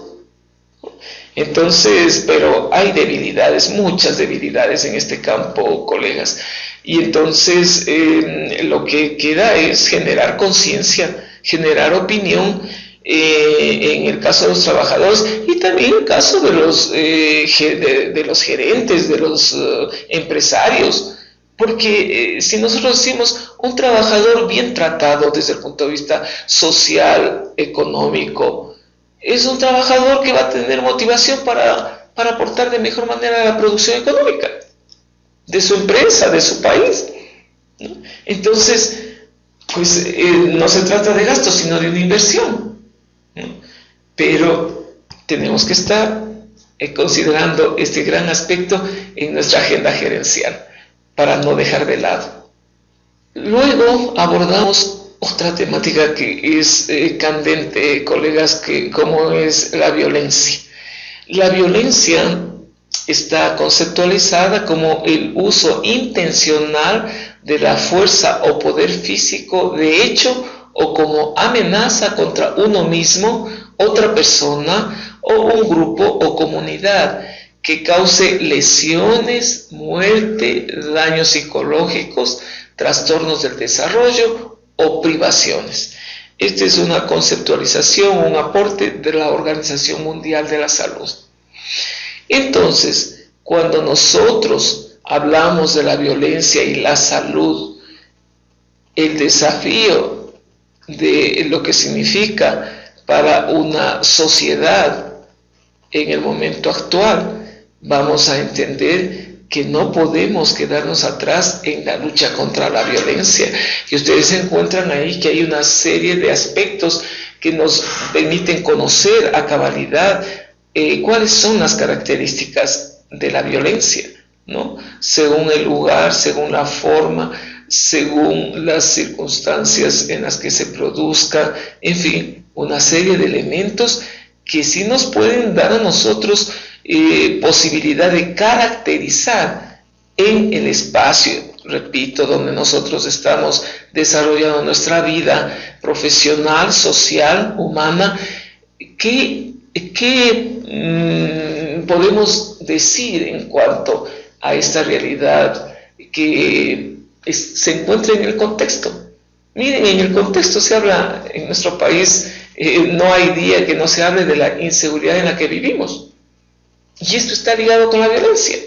Entonces, pero hay debilidades, muchas debilidades en este campo, colegas. Y entonces eh, lo que queda es generar conciencia, generar opinión, eh, en el caso de los trabajadores y también en el caso de los, eh, de, de los gerentes, de los uh, empresarios. Porque eh, si nosotros decimos un trabajador bien tratado desde el punto de vista social, económico, es un trabajador que va a tener motivación para, para aportar de mejor manera a la producción económica de su empresa, de su país, ¿no? Entonces, pues eh, no se trata de gasto, sino de una inversión, ¿no? Pero tenemos que estar eh, considerando este gran aspecto en nuestra agenda gerencial, para no dejar de lado. Luego abordamos otra temática que es eh, candente, colegas, que, como es la violencia. La violencia está conceptualizada como el uso intencional de la fuerza o poder físico de hecho o como amenaza contra uno mismo, otra persona o un grupo o comunidad, que cause lesiones, muerte, daños psicológicos, trastornos del desarrollo o privaciones. Esta es una conceptualización, un aporte de la Organización Mundial de la Salud. Entonces, cuando nosotros hablamos de la violencia y la salud, el desafío de lo que significa para una sociedad en el momento actual, vamos a entender que no podemos quedarnos atrás en la lucha contra la violencia. Y ustedes encuentran ahí que hay una serie de aspectos que nos permiten conocer a cabalidad eh, cuáles son las características de la violencia, ¿no? Según el lugar, según la forma, según las circunstancias en las que se produzca, en fin, una serie de elementos que sí nos pueden dar a nosotros Eh, posibilidad de caracterizar en el espacio, repito, donde nosotros estamos desarrollando nuestra vida profesional, social, humana, qué, qué mmm, podemos decir en cuanto a esta realidad que es, se encuentra en el contexto. Miren, en el contexto se habla, en nuestro país eh, no hay día que no se hable de la inseguridad en la que vivimos. Y esto está ligado con la violencia,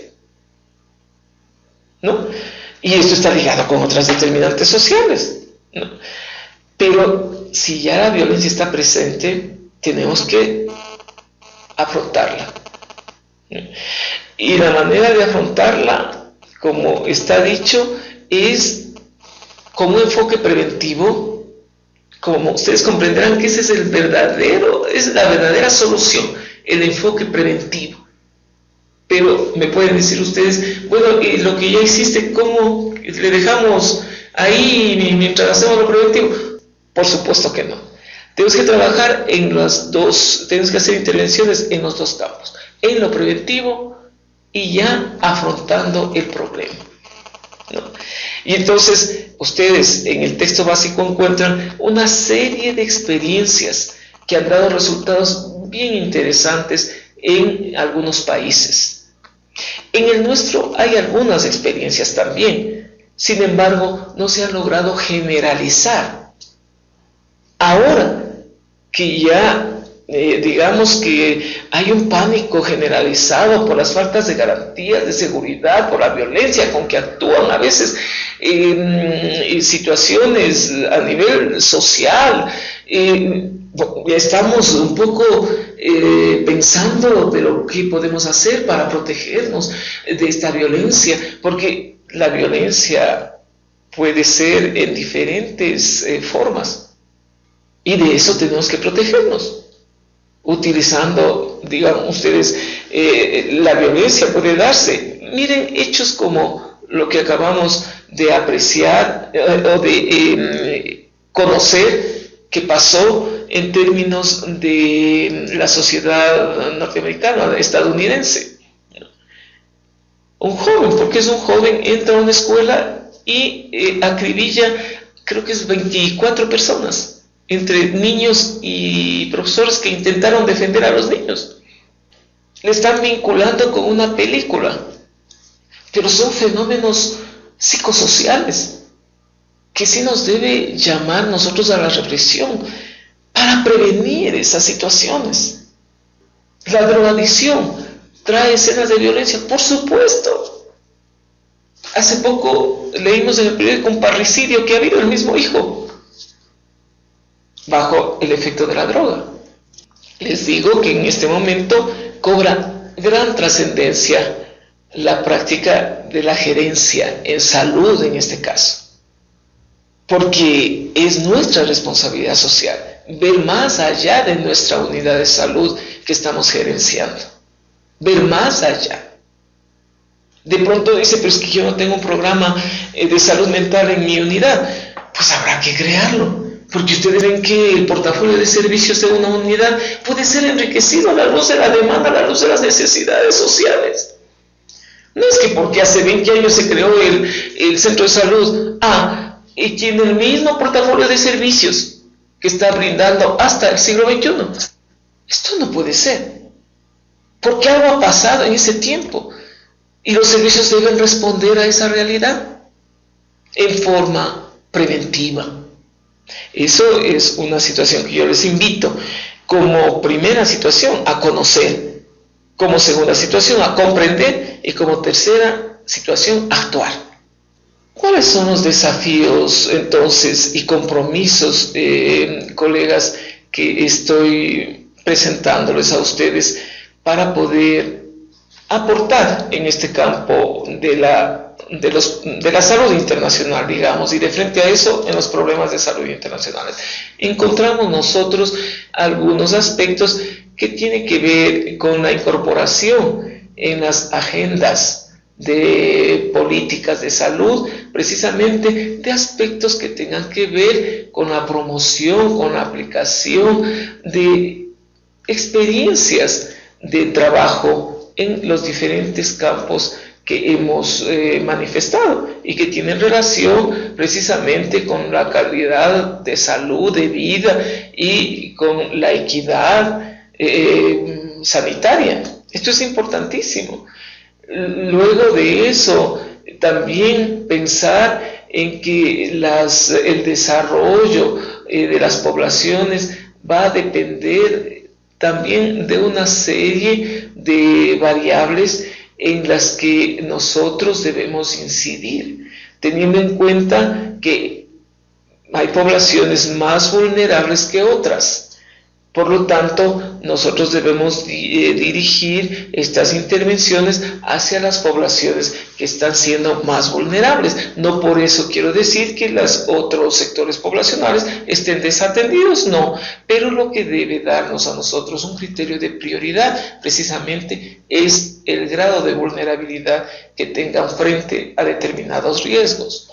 ¿no? Y esto está ligado con otras determinantes sociales, ¿no? Pero si ya la violencia está presente, tenemos que afrontarla, ¿no? Y la manera de afrontarla, como está dicho, es con un enfoque preventivo. Como ustedes comprenderán que ese es el verdadero, es la verdadera solución, el enfoque preventivo. Pero me pueden decir ustedes, bueno, y lo que ya existe, ¿cómo le dejamos ahí mientras hacemos lo preventivo? Por supuesto que no. Tenemos que trabajar en las dos, tenemos que hacer intervenciones en los dos campos, en lo preventivo y ya afrontando el problema, ¿no? Y entonces ustedes en el texto básico encuentran una serie de experiencias que han dado resultados bien interesantes en algunos países. En el nuestro hay algunas experiencias también, sin embargo, no se ha logrado generalizar. Ahora que ya, eh, digamos que hay un pánico generalizado por las faltas de garantías de seguridad, por la violencia con que actúan a veces eh, en situaciones a nivel social, eh, estamos un poco eh, pensando, pero ¿qué podemos hacer para protegernos de esta violencia? Porque la violencia puede ser en diferentes eh, formas y de eso tenemos que protegernos. Utilizando, digan ustedes, eh, la violencia puede darse. Miren hechos como lo que acabamos de apreciar eh, o de eh, conocer que pasó en términos de la sociedad norteamericana, estadounidense. Un joven, porque es un joven, entra a una escuela y eh, acribilla, creo que es veinticuatro personas, entre niños y profesores que intentaron defender a los niños. Le están vinculando con una película, pero son fenómenos psicosociales, que sí nos debe llamar nosotros a la reflexión para prevenir esas situaciones. La drogadicción trae escenas de violencia, por supuesto. Hace poco leímos en el periódico un parricidio que ha habido el mismo hijo bajo el efecto de la droga. Les digo que en este momento cobra gran trascendencia la práctica de la gerencia en salud en este caso, porque es nuestra responsabilidad social ver más allá de nuestra unidad de salud que estamos gerenciando, ver más allá. De pronto dice, pero es que yo no tengo un programa de salud mental en mi unidad. Pues habrá que crearlo, porque ustedes ven que el portafolio de servicios de una unidad puede ser enriquecido a la luz de la demanda, a la luz de las necesidades sociales. No es que porque hace veinte años se creó el, el centro de salud, ah, y tiene el mismo portafolio de servicios que está brindando hasta el siglo veintiuno. Esto no puede ser, porque algo ha pasado en ese tiempo y los servicios deben responder a esa realidad en forma preventiva. Eso es una situación que yo les invito como primera situación a conocer, como segunda situación a comprender y como tercera situación a actuar. ¿Cuáles son los desafíos entonces y compromisos, eh, colegas, que estoy presentándoles a ustedes para poder aportar en este campo de la, de los, de la salud internacional, digamos, y de frente a eso en los problemas de salud internacionales? Encontramos nosotros algunos aspectos que tienen que ver con la incorporación en las agendas de políticas de salud, precisamente de aspectos que tengan que ver con la promoción, con la aplicación de experiencias de trabajo en los diferentes campos que hemos eh, manifestado y que tienen relación precisamente con la calidad de salud, de vida y con la equidad eh, sanitaria. Esto es importantísimo. Luego de eso, también pensar en que las, el desarrollo eh, de las poblaciones va a depender también de una serie de variables en las que nosotros debemos incidir, teniendo en cuenta que hay poblaciones más vulnerables que otras. Por lo tanto, nosotros debemos eh, dirigir estas intervenciones hacia las poblaciones que están siendo más vulnerables. No por eso quiero decir que los otros sectores poblacionales estén desatendidos, no. Pero lo que debe darnos a nosotros un criterio de prioridad precisamente es el grado de vulnerabilidad que tengan frente a determinados riesgos.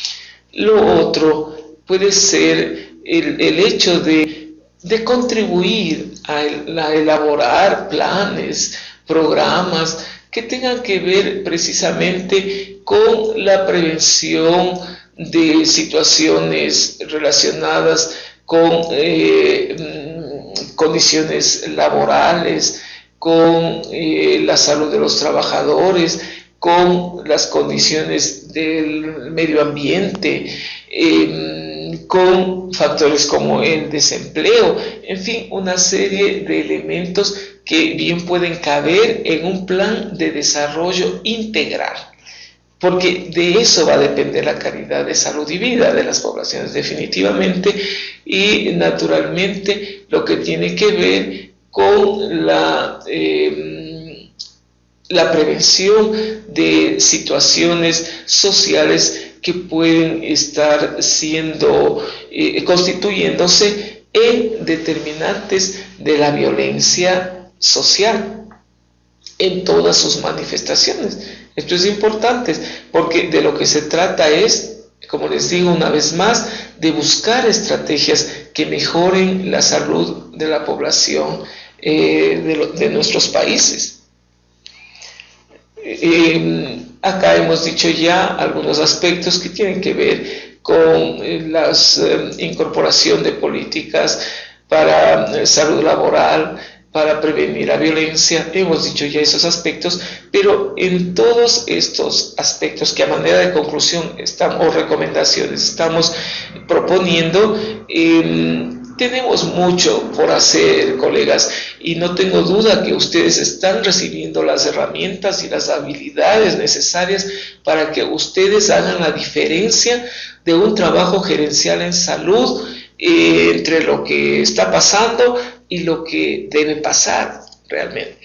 Lo otro puede ser el, el hecho de de contribuir a, el, a elaborar planes, programas que tengan que ver precisamente con la prevención de situaciones relacionadas con eh, condiciones laborales, con eh, la salud de los trabajadores, con las condiciones del medio ambiente, eh, con factores como el desempleo, en fin, una serie de elementos que bien pueden caber en un plan de desarrollo integral, porque de eso va a depender la calidad de salud y vida de las poblaciones definitivamente, y naturalmente lo que tiene que ver con la, eh, la prevención de situaciones sociales que pueden estar siendo, eh, constituyéndose en determinantes de la violencia social en todas sus manifestaciones. Esto es importante porque de lo que se trata es, como les digo una vez más, de buscar estrategias que mejoren la salud de la población eh, de, lo, de nuestros países. Eh, acá hemos dicho ya algunos aspectos que tienen que ver con la eh, incorporación de políticas para eh, salud laboral, para prevenir la violencia, hemos dicho ya esos aspectos, pero en todos estos aspectos que a manera de conclusión estamos, o recomendaciones estamos proponiendo, eh, tenemos mucho por hacer, colegas, y no tengo duda que ustedes están recibiendo las herramientas y las habilidades necesarias para que ustedes hagan la diferencia de un trabajo gerencial en salud eh, entre lo que está pasando y lo que debe pasar realmente.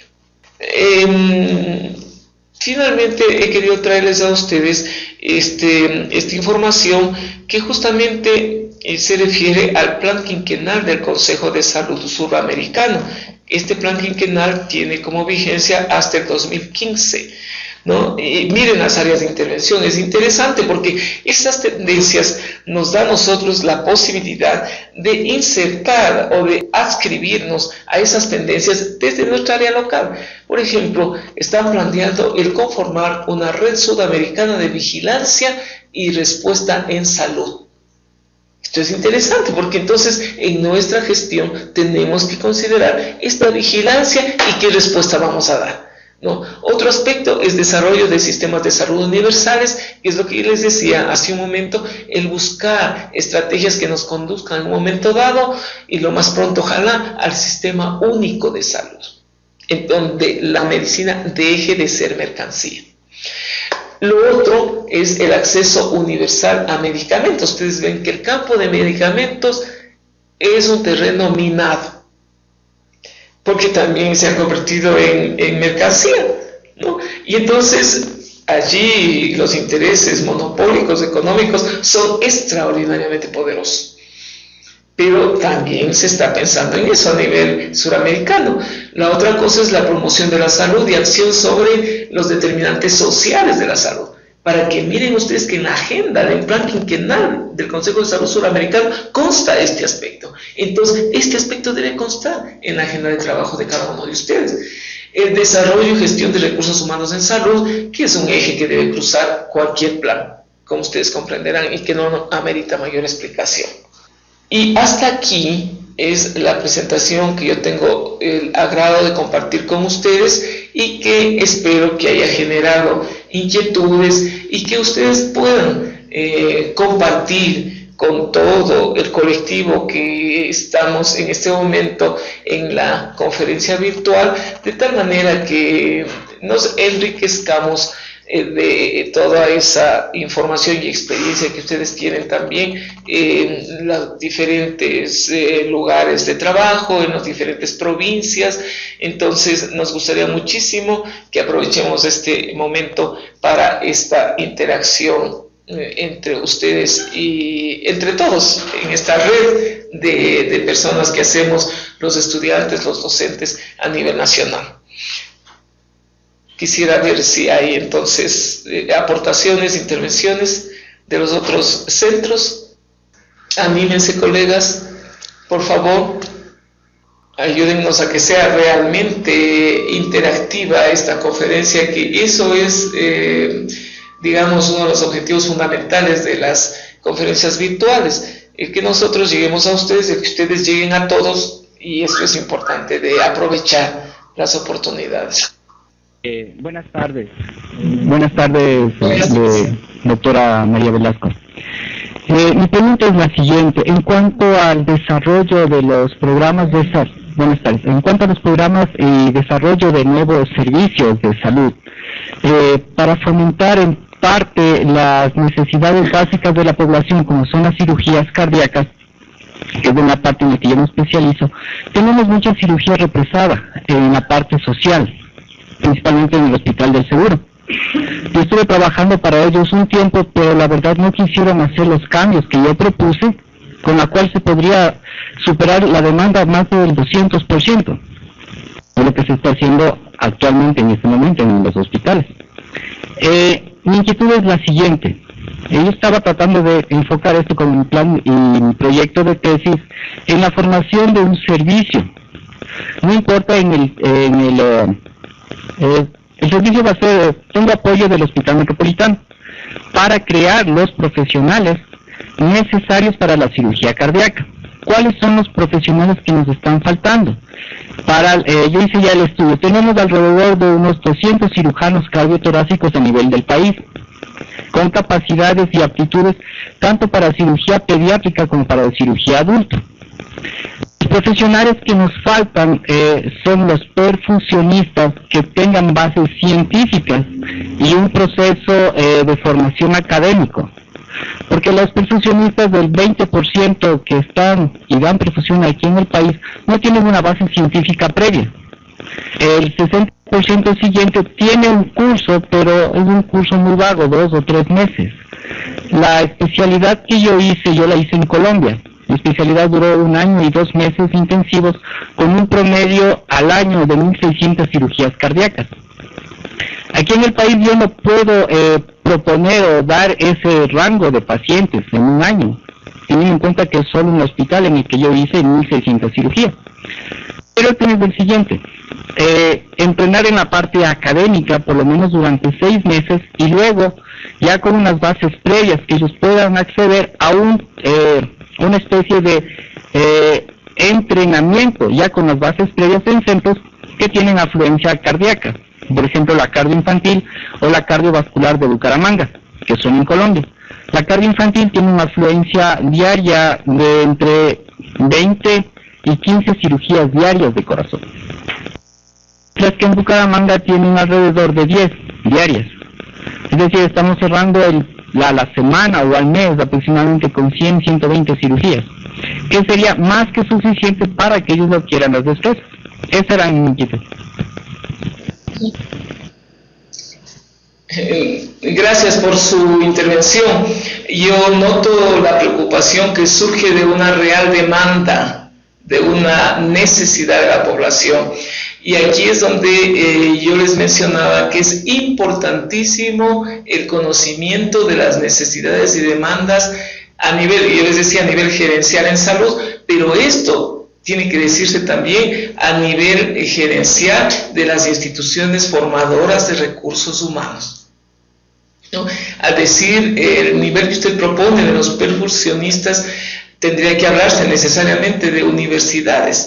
Eh, finalmente he querido traerles a ustedes este, esta información que justamente se refiere al plan quinquenal del Consejo de Salud Suramericano. Este plan quinquenal tiene como vigencia hasta el dos mil quince, ¿no? Y miren las áreas de intervención, es interesante porque estas tendencias nos dan a nosotros la posibilidad de insertar o de adscribirnos a esas tendencias desde nuestra área local. Por ejemplo, están planteando el conformar una red sudamericana de vigilancia y respuesta en salud. Esto es interesante porque entonces en nuestra gestión tenemos que considerar esta vigilancia y qué respuesta vamos a dar, ¿no? Otro aspecto es desarrollo de sistemas de salud universales, que es lo que les decía hace un momento, el buscar estrategias que nos conduzcan en un momento dado y lo más pronto ojalá al sistema único de salud, en donde la medicina deje de ser mercancía. Lo otro es el acceso universal a medicamentos. Ustedes ven que el campo de medicamentos es un terreno minado, porque también se ha convertido en, en mercancía, ¿no? Y entonces allí los intereses monopólicos económicos son extraordinariamente poderosos. Pero también se está pensando en eso a nivel suramericano. La otra cosa es la promoción de la salud y acción sobre los determinantes sociales de la salud. Para que miren ustedes que en la agenda del plan quinquenal del Consejo de Salud Suramericano consta este aspecto. Entonces, este aspecto debe constar en la agenda de trabajo de cada uno de ustedes. El desarrollo y gestión de recursos humanos en salud, que es un eje que debe cruzar cualquier plan, como ustedes comprenderán, y que no amerita mayor explicación. Y hasta aquí es la presentación que yo tengo el agrado de compartir con ustedes y que espero que haya generado inquietudes y que ustedes puedan eh, compartir con todo el colectivo que estamos en este momento en la conferencia virtual, de tal manera que nos enriquezcamos de toda esa información y experiencia que ustedes tienen también en los diferentes eh, lugares de trabajo, en las diferentes provincias. Entonces nos gustaría muchísimo que aprovechemos este momento para esta interacción eh, entre ustedes y entre todos en esta red de, de personas que hacemos los estudiantes, los docentes a nivel nacional. Quisiera ver si hay entonces eh, aportaciones, intervenciones de los otros centros. Anímense, colegas, por favor, ayúdennos a que sea realmente interactiva esta conferencia, que eso es, eh, digamos, uno de los objetivos fundamentales de las conferencias virtuales, el que nosotros lleguemos a ustedes, el que ustedes lleguen a todos, y eso es importante, de aprovechar las oportunidades. Eh, buenas tardes. Buenas tardes, buenas tardes. Eh, doctora María Velasco. Eh, mi pregunta es la siguiente. En cuanto al desarrollo de los programas de salud, buenas tardes. En cuanto a los programas y desarrollo de nuevos servicios de salud, eh, para fomentar en parte las necesidades básicas de la población, como son las cirugías cardíacas, que es una parte en la que yo me especializo, tenemos mucha cirugía represada en la parte social, principalmente en el Hospital del Seguro. Yo estuve trabajando para ellos un tiempo, pero la verdad no quisieron hacer los cambios que yo propuse, con la cual se podría superar la demanda más del doscientos por ciento, de lo que se está haciendo actualmente en este momento en los hospitales. Eh, mi inquietud es la siguiente. Yo estaba tratando de enfocar esto con mi plan y mi proyecto de tesis en la formación de un servicio. No importa en el... En el eh, Eh, el servicio va a ser, tengo apoyo del Hospital Metropolitano para crear los profesionales necesarios para la cirugía cardíaca. ¿cuáles son los profesionales que nos están faltando? Para, eh, yo hice ya el estudio, tenemos alrededor de unos doscientos cirujanos cardiotorácicos a nivel del país, con capacidades y aptitudes tanto para cirugía pediátrica como para cirugía adulta. Los profesionales que nos faltan eh, son los perfusionistas que tengan bases científicas y un proceso eh, de formación académico, porque los perfusionistas del veinte por ciento que están y dan perfusión aquí en el país no tienen una base científica previa. El sesenta por ciento siguiente tiene un curso, pero es un curso muy vago, dos o tres meses. La especialidad que yo hice, yo la hice en Colombia. Mi especialidad duró un año y dos meses intensivos, con un promedio al año de mil seiscientas cirugías cardíacas. Aquí en el país yo no puedo eh, proponer o dar ese rango de pacientes en un año, teniendo en cuenta que es solo un hospital en el que yo hice mil seiscientas cirugías. Pero el tema es el siguiente, eh, entrenar en la parte académica por lo menos durante seis meses y luego ya con unas bases previas que ellos puedan acceder a un, eh, una especie de eh, entrenamiento ya con las bases previas en centros que tienen afluencia cardíaca, por ejemplo la cardioinfantil o la cardiovascular de Bucaramanga, que son en Colombia. La cardioinfantil tiene una afluencia diaria de entre veinte y quince cirugías diarias de corazón, las que en Bucaramanga tienen alrededor de diez diarias. Es decir, estamos cerrando el, la, la semana o al mes aproximadamente con cien, ciento veinte cirugías, que sería más que suficiente para que ellos lo quieran las destrezas. Esa era mi inquietud. Gracias por su intervención. Yo noto la preocupación que surge de una real demanda, de una necesidad de la población. Y aquí es donde eh, yo les mencionaba que es importantísimo el conocimiento de las necesidades y demandas a nivel, yo les decía, a nivel gerencial en salud, pero esto tiene que decirse también a nivel eh, gerencial de las instituciones formadoras de recursos humanos, ¿no? Al decir eh, el nivel que usted propone de los perfusionistas, tendría que hablarse necesariamente de universidades.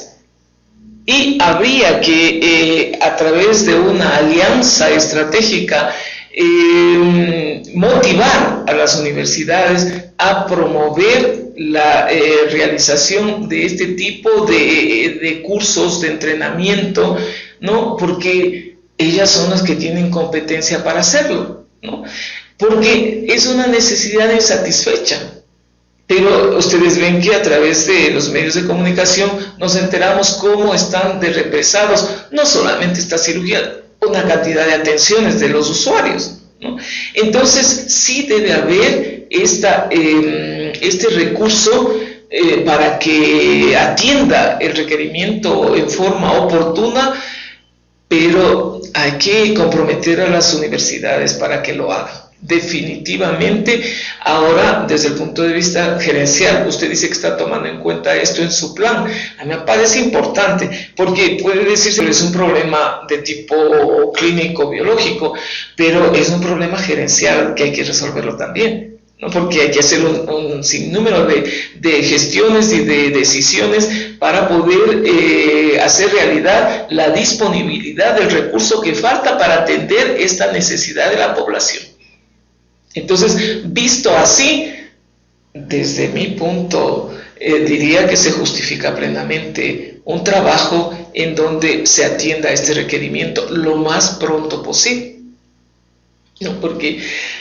Y habría que, eh, a través de una alianza estratégica, eh, motivar a las universidades a promover la eh, realización de este tipo de, de cursos de entrenamiento, ¿no? Porque ellas son las que tienen competencia para hacerlo, ¿no? Porque es una necesidad insatisfecha. Pero ustedes ven que a través de los medios de comunicación nos enteramos cómo están de represados, no solamente esta cirugía, una cantidad de atenciones de los usuarios, ¿no? Entonces sí debe haber esta, eh, este recurso eh, para que atienda el requerimiento en forma oportuna, pero hay que comprometer a las universidades para que lo hagan. Definitivamente, ahora desde el punto de vista gerencial, usted dice que está tomando en cuenta esto en su plan. A mí me parece importante, porque puede decirse que es un problema de tipo clínico, biológico, pero es un problema gerencial que hay que resolverlo también, ¿no? Porque hay que hacer un, un sinnúmero de, de gestiones y de decisiones para poder eh, hacer realidad la disponibilidad del recurso que falta para atender esta necesidad de la población. Entonces, visto así, desde mi punto, eh, diría que se justifica plenamente un trabajo en donde se atienda este requerimiento lo más pronto posible, ¿no? Porque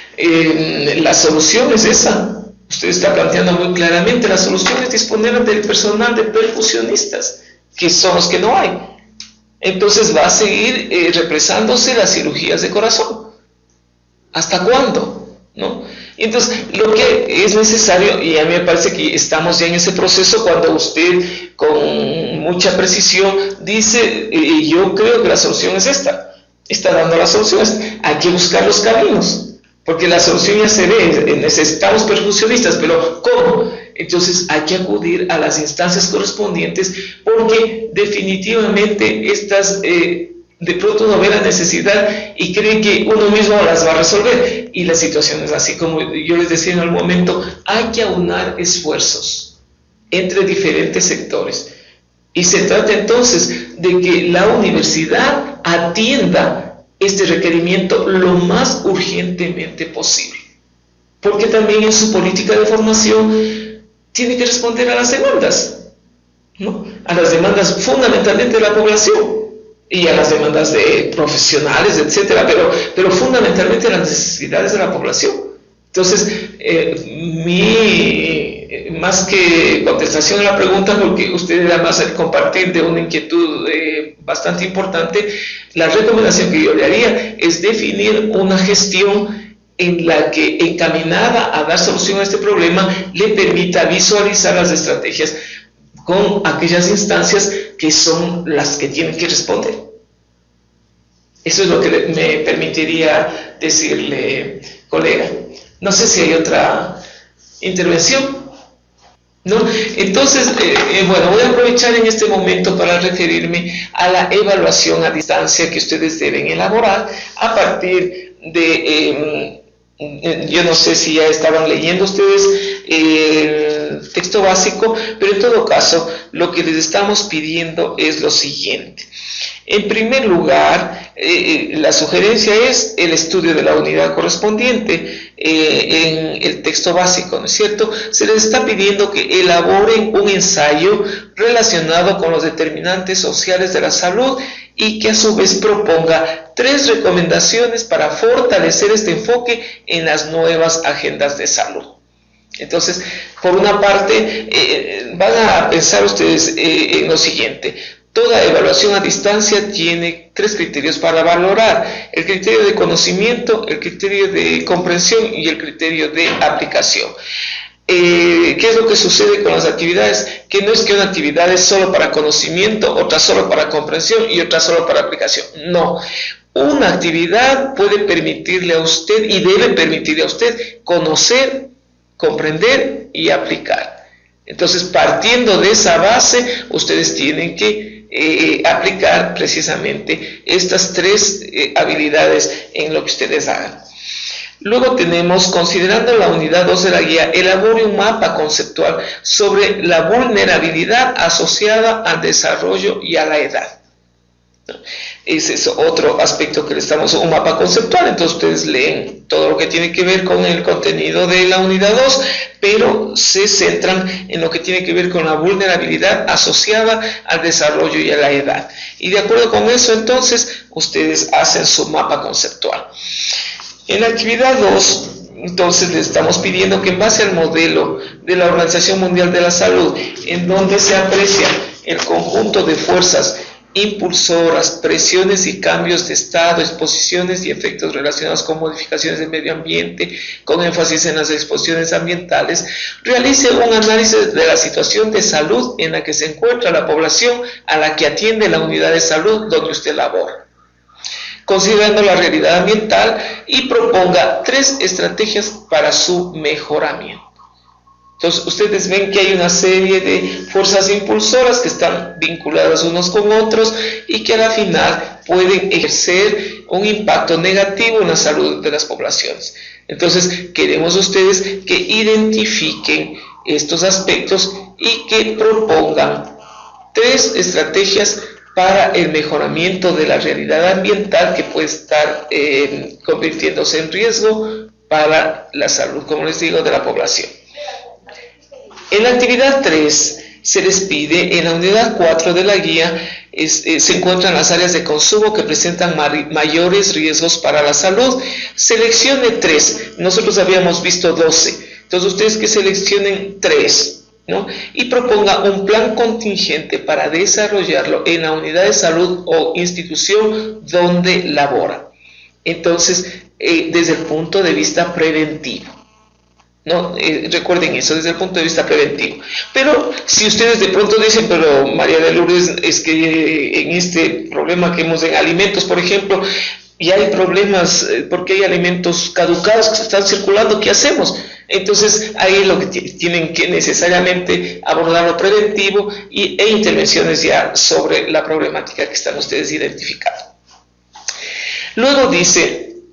eh, la solución es esa. Usted está planteando muy claramente, la solución es disponer del personal de perfusionistas, que son los que no hay. Entonces va a seguir eh, represándose las cirugías de corazón. ¿Hasta cuándo? ¿No? Entonces, lo que es necesario, y a mí me parece que estamos ya en ese proceso, cuando usted con mucha precisión dice, y yo creo que la solución es esta, está dando las soluciones, hay que buscar los caminos, porque la solución ya se ve, necesitamos perfusionistas, pero ¿cómo? Entonces hay que acudir a las instancias correspondientes, porque definitivamente estas... Eh, de pronto no ve la necesidad y cree que uno mismo las va a resolver, y la situación es así. Como yo les decía en algún momento, hay que aunar esfuerzos, entre diferentes sectores. Y se trata entonces de que la universidad atienda este requerimiento lo más urgentemente posible, porque también en su política de formación tiene que responder a las demandas, ¿no? A las demandas fundamentalmente de la población y a las demandas de profesionales, etcétera, pero, pero fundamentalmente a las necesidades de la población. Entonces, eh, mi, más que contestación a la pregunta, porque usted además al compartir de una inquietud eh, bastante importante, la recomendación que yo le haría es definir una gestión en la que, encaminada a dar solución a este problema, le permita visualizar las estrategias con aquellas instancias que son las que tienen que responder. Eso es lo que me permitiría decirle, colega. No sé si hay otra intervención, ¿no? Entonces, eh, eh, bueno, voy a aprovechar en este momento para referirme a la evaluación a distancia que ustedes deben elaborar a partir de, eh, yo no sé si ya estaban leyendo ustedes el texto básico, pero en todo caso, lo que les estamos pidiendo es lo siguiente. En primer lugar, eh, la sugerencia es el estudio de la unidad correspondiente eh, en el texto básico, ¿no es cierto? Se les está pidiendo que elaboren un ensayo relacionado con los determinantes sociales de la salud y que a su vez proponga tres recomendaciones para fortalecer este enfoque en las nuevas agendas de salud. Entonces, por una parte, eh, van a pensar ustedes eh, en lo siguiente. Toda evaluación a distancia tiene tres criterios para valorar: el criterio de conocimiento, el criterio de comprensión y el criterio de aplicación. Eh, ¿Qué es lo que sucede con las actividades? Que no es que una actividad es solo para conocimiento, otra solo para comprensión y otra solo para aplicación. No. Una actividad puede permitirle a usted y debe permitirle a usted conocer, comprender y aplicar. Entonces, partiendo de esa base, ustedes tienen que Eh, aplicar precisamente estas tres eh, habilidades en lo que ustedes hagan. Luego tenemos, considerando la unidad dos de la guía, elabore un mapa conceptual sobre la vulnerabilidad asociada al desarrollo y a la edad. Ese es otro aspecto que le estamos, un mapa conceptual. Entonces ustedes leen todo lo que tiene que ver con el contenido de la unidad dos, pero se centran en lo que tiene que ver con la vulnerabilidad asociada al desarrollo y a la edad. Y de acuerdo con eso, entonces, ustedes hacen su mapa conceptual. En la actividad dos, entonces, les estamos pidiendo que en base al modelo de la Organización Mundial de la Salud, en donde se aprecia el conjunto de fuerzas impulsoras, presiones y cambios de estado, exposiciones y efectos relacionados con modificaciones del medio ambiente, con énfasis en las exposiciones ambientales, realice un análisis de la situación de salud en la que se encuentra la población a la que atiende la unidad de salud donde usted labora, considerando la realidad ambiental, y proponga tres estrategias para su mejoramiento. Entonces, ustedes ven que hay una serie de fuerzas impulsoras que están vinculadas unos con otros y que a la final pueden ejercer un impacto negativo en la salud de las poblaciones. Entonces, queremos ustedes que identifiquen estos aspectos y que propongan tres estrategias para el mejoramiento de la realidad ambiental que puede estar eh, convirtiéndose en riesgo para la salud, como les digo, de la población. En la actividad tres se les pide, en la unidad cuatro de la guía, es, eh, se encuentran las áreas de consumo que presentan mayores riesgos para la salud. Seleccione tres, nosotros habíamos visto doce, entonces ustedes que seleccionen tres, ¿no? Y proponga un plan contingente para desarrollarlo en la unidad de salud o institución donde labora. Entonces, eh, desde el punto de vista preventivo. No, eh, recuerden eso desde el punto de vista preventivo. Pero si ustedes de pronto dicen, pero María de Lourdes, es que eh, en este problema que hemos en alimentos, por ejemplo, y hay problemas eh, porque hay alimentos caducados que se están circulando, ¿qué hacemos? Entonces ahí lo que tienen que necesariamente abordar lo preventivo y, e intervenciones ya sobre la problemática que están ustedes identificando. Luego dice,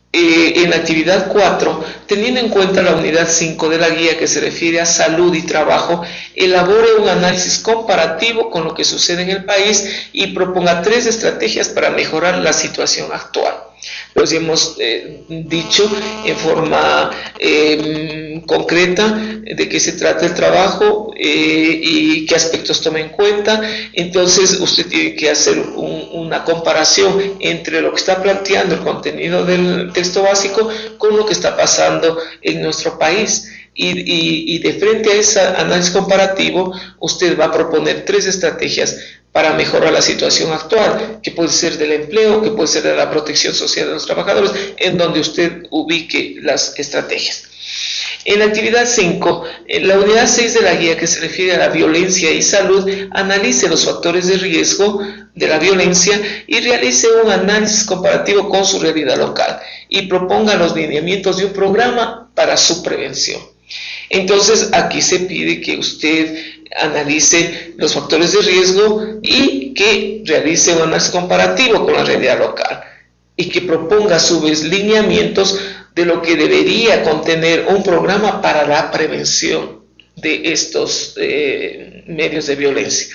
Eh, en la actividad cuatro, teniendo en cuenta la unidad cinco de la guía que se refiere a salud y trabajo, elabore un análisis comparativo con lo que sucede en el país y proponga tres estrategias para mejorar la situación actual. Pues hemos eh, dicho en forma eh, concreta de qué se trata el trabajo eh, y qué aspectos toma en cuenta. Entonces usted tiene que hacer un, una comparación entre lo que está planteando el contenido del texto básico con lo que está pasando en nuestro país. Y, y, y de frente a ese análisis comparativo, usted va a proponer tres estrategias para mejorar la situación actual, que puede ser del empleo, que puede ser de la protección social de los trabajadores, en donde usted ubique las estrategias. En la actividad cinco, en la unidad seis de la guía que se refiere a la violencia y salud, analice los factores de riesgo de la violencia y realice un análisis comparativo con su realidad local y proponga los lineamientos de un programa para su prevención. Entonces, aquí se pide que usted analice los factores de riesgo y que realice un análisis comparativo con la realidad local y que proponga a su vez lineamientos de lo que debería contener un programa para la prevención de estos eh, medios de violencia.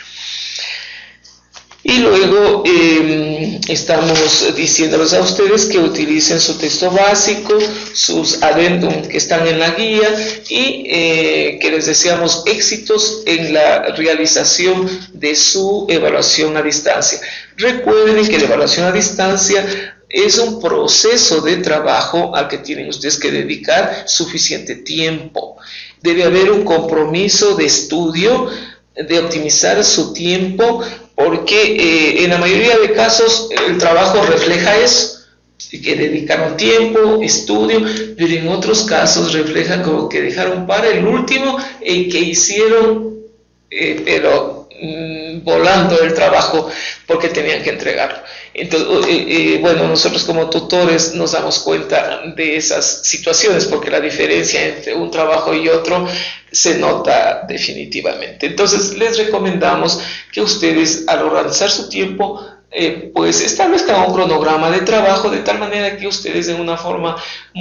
Y luego eh, estamos diciéndoles a ustedes que utilicen su texto básico, sus adendum que están en la guía y eh, que les deseamos éxitos en la realización de su evaluación a distancia. Recuerden que la evaluación a distancia es un proceso de trabajo al que tienen ustedes que dedicar suficiente tiempo. Debe haber un compromiso de estudio, de optimizar su tiempo, porque eh, en la mayoría de casos el trabajo refleja eso, que dedicaron tiempo, estudio, pero en otros casos refleja como que dejaron para el último y que hicieron, eh, pero mmm, volando el trabajo porque tenían que entregarlo. Entonces, eh, eh, bueno, nosotros como tutores nos damos cuenta de esas situaciones porque la diferencia entre un trabajo y otro se nota definitivamente. Entonces, les recomendamos que ustedes al organizar su tiempo, eh, pues establezcan un cronograma de trabajo de tal manera que ustedes de una forma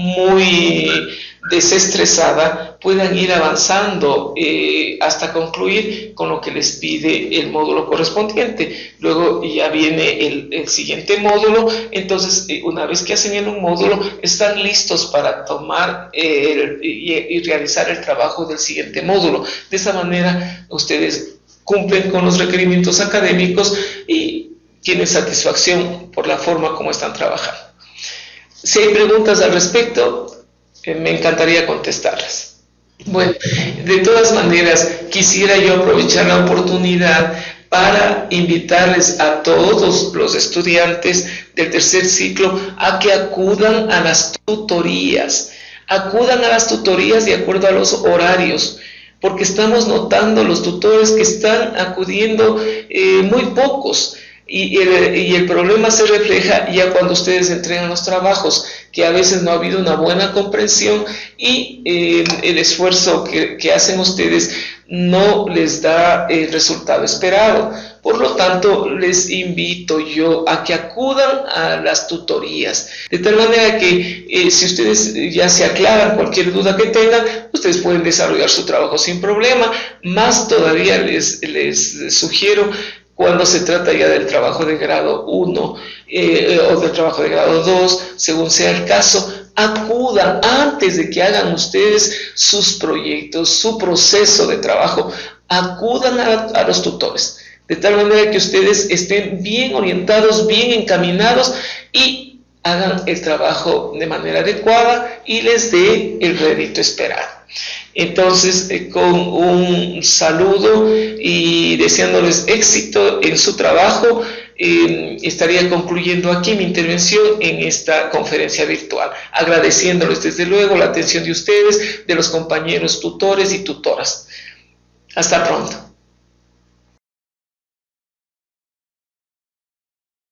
muy desestresada puedan ir avanzando eh, hasta concluir con lo que les pide el módulo correspondiente. Luego ya viene el, el siguiente módulo, entonces eh, una vez que hacen el un módulo están listos para tomar eh, el, y, y realizar el trabajo del siguiente módulo. De esa manera ustedes cumplen con los requerimientos académicos y tienen satisfacción por la forma como están trabajando. Si hay preguntas al respecto, me encantaría contestarlas. Bueno, de todas maneras, quisiera yo aprovechar la oportunidad para invitarles a todos los estudiantes del tercer ciclo a que acudan a las tutorías. Acudan a las tutorías de acuerdo a los horarios, porque estamos notando los tutores que están acudiendo eh, muy pocos. Y el, y el problema se refleja ya cuando ustedes entregan los trabajos, que a veces no ha habido una buena comprensión y eh, el esfuerzo que, que hacen ustedes no les da el resultado esperado. Por lo tanto, les invito yo a que acudan a las tutorías, de tal manera que eh, si ustedes ya se aclaran cualquier duda que tengan, ustedes pueden desarrollar su trabajo sin problema. Más todavía les, les sugiero, cuando se trata ya del trabajo de grado uno eh, o del trabajo de grado dos, según sea el caso, acudan antes de que hagan ustedes sus proyectos, su proceso de trabajo, acudan a, a los tutores, de tal manera que ustedes estén bien orientados, bien encaminados y hagan el trabajo de manera adecuada y les dé el rédito esperado. Entonces, eh, con un saludo y deseándoles éxito en su trabajo, eh, estaría concluyendo aquí mi intervención en esta conferencia virtual, agradeciéndoles desde luego la atención de ustedes, de los compañeros tutores y tutoras. Hasta pronto.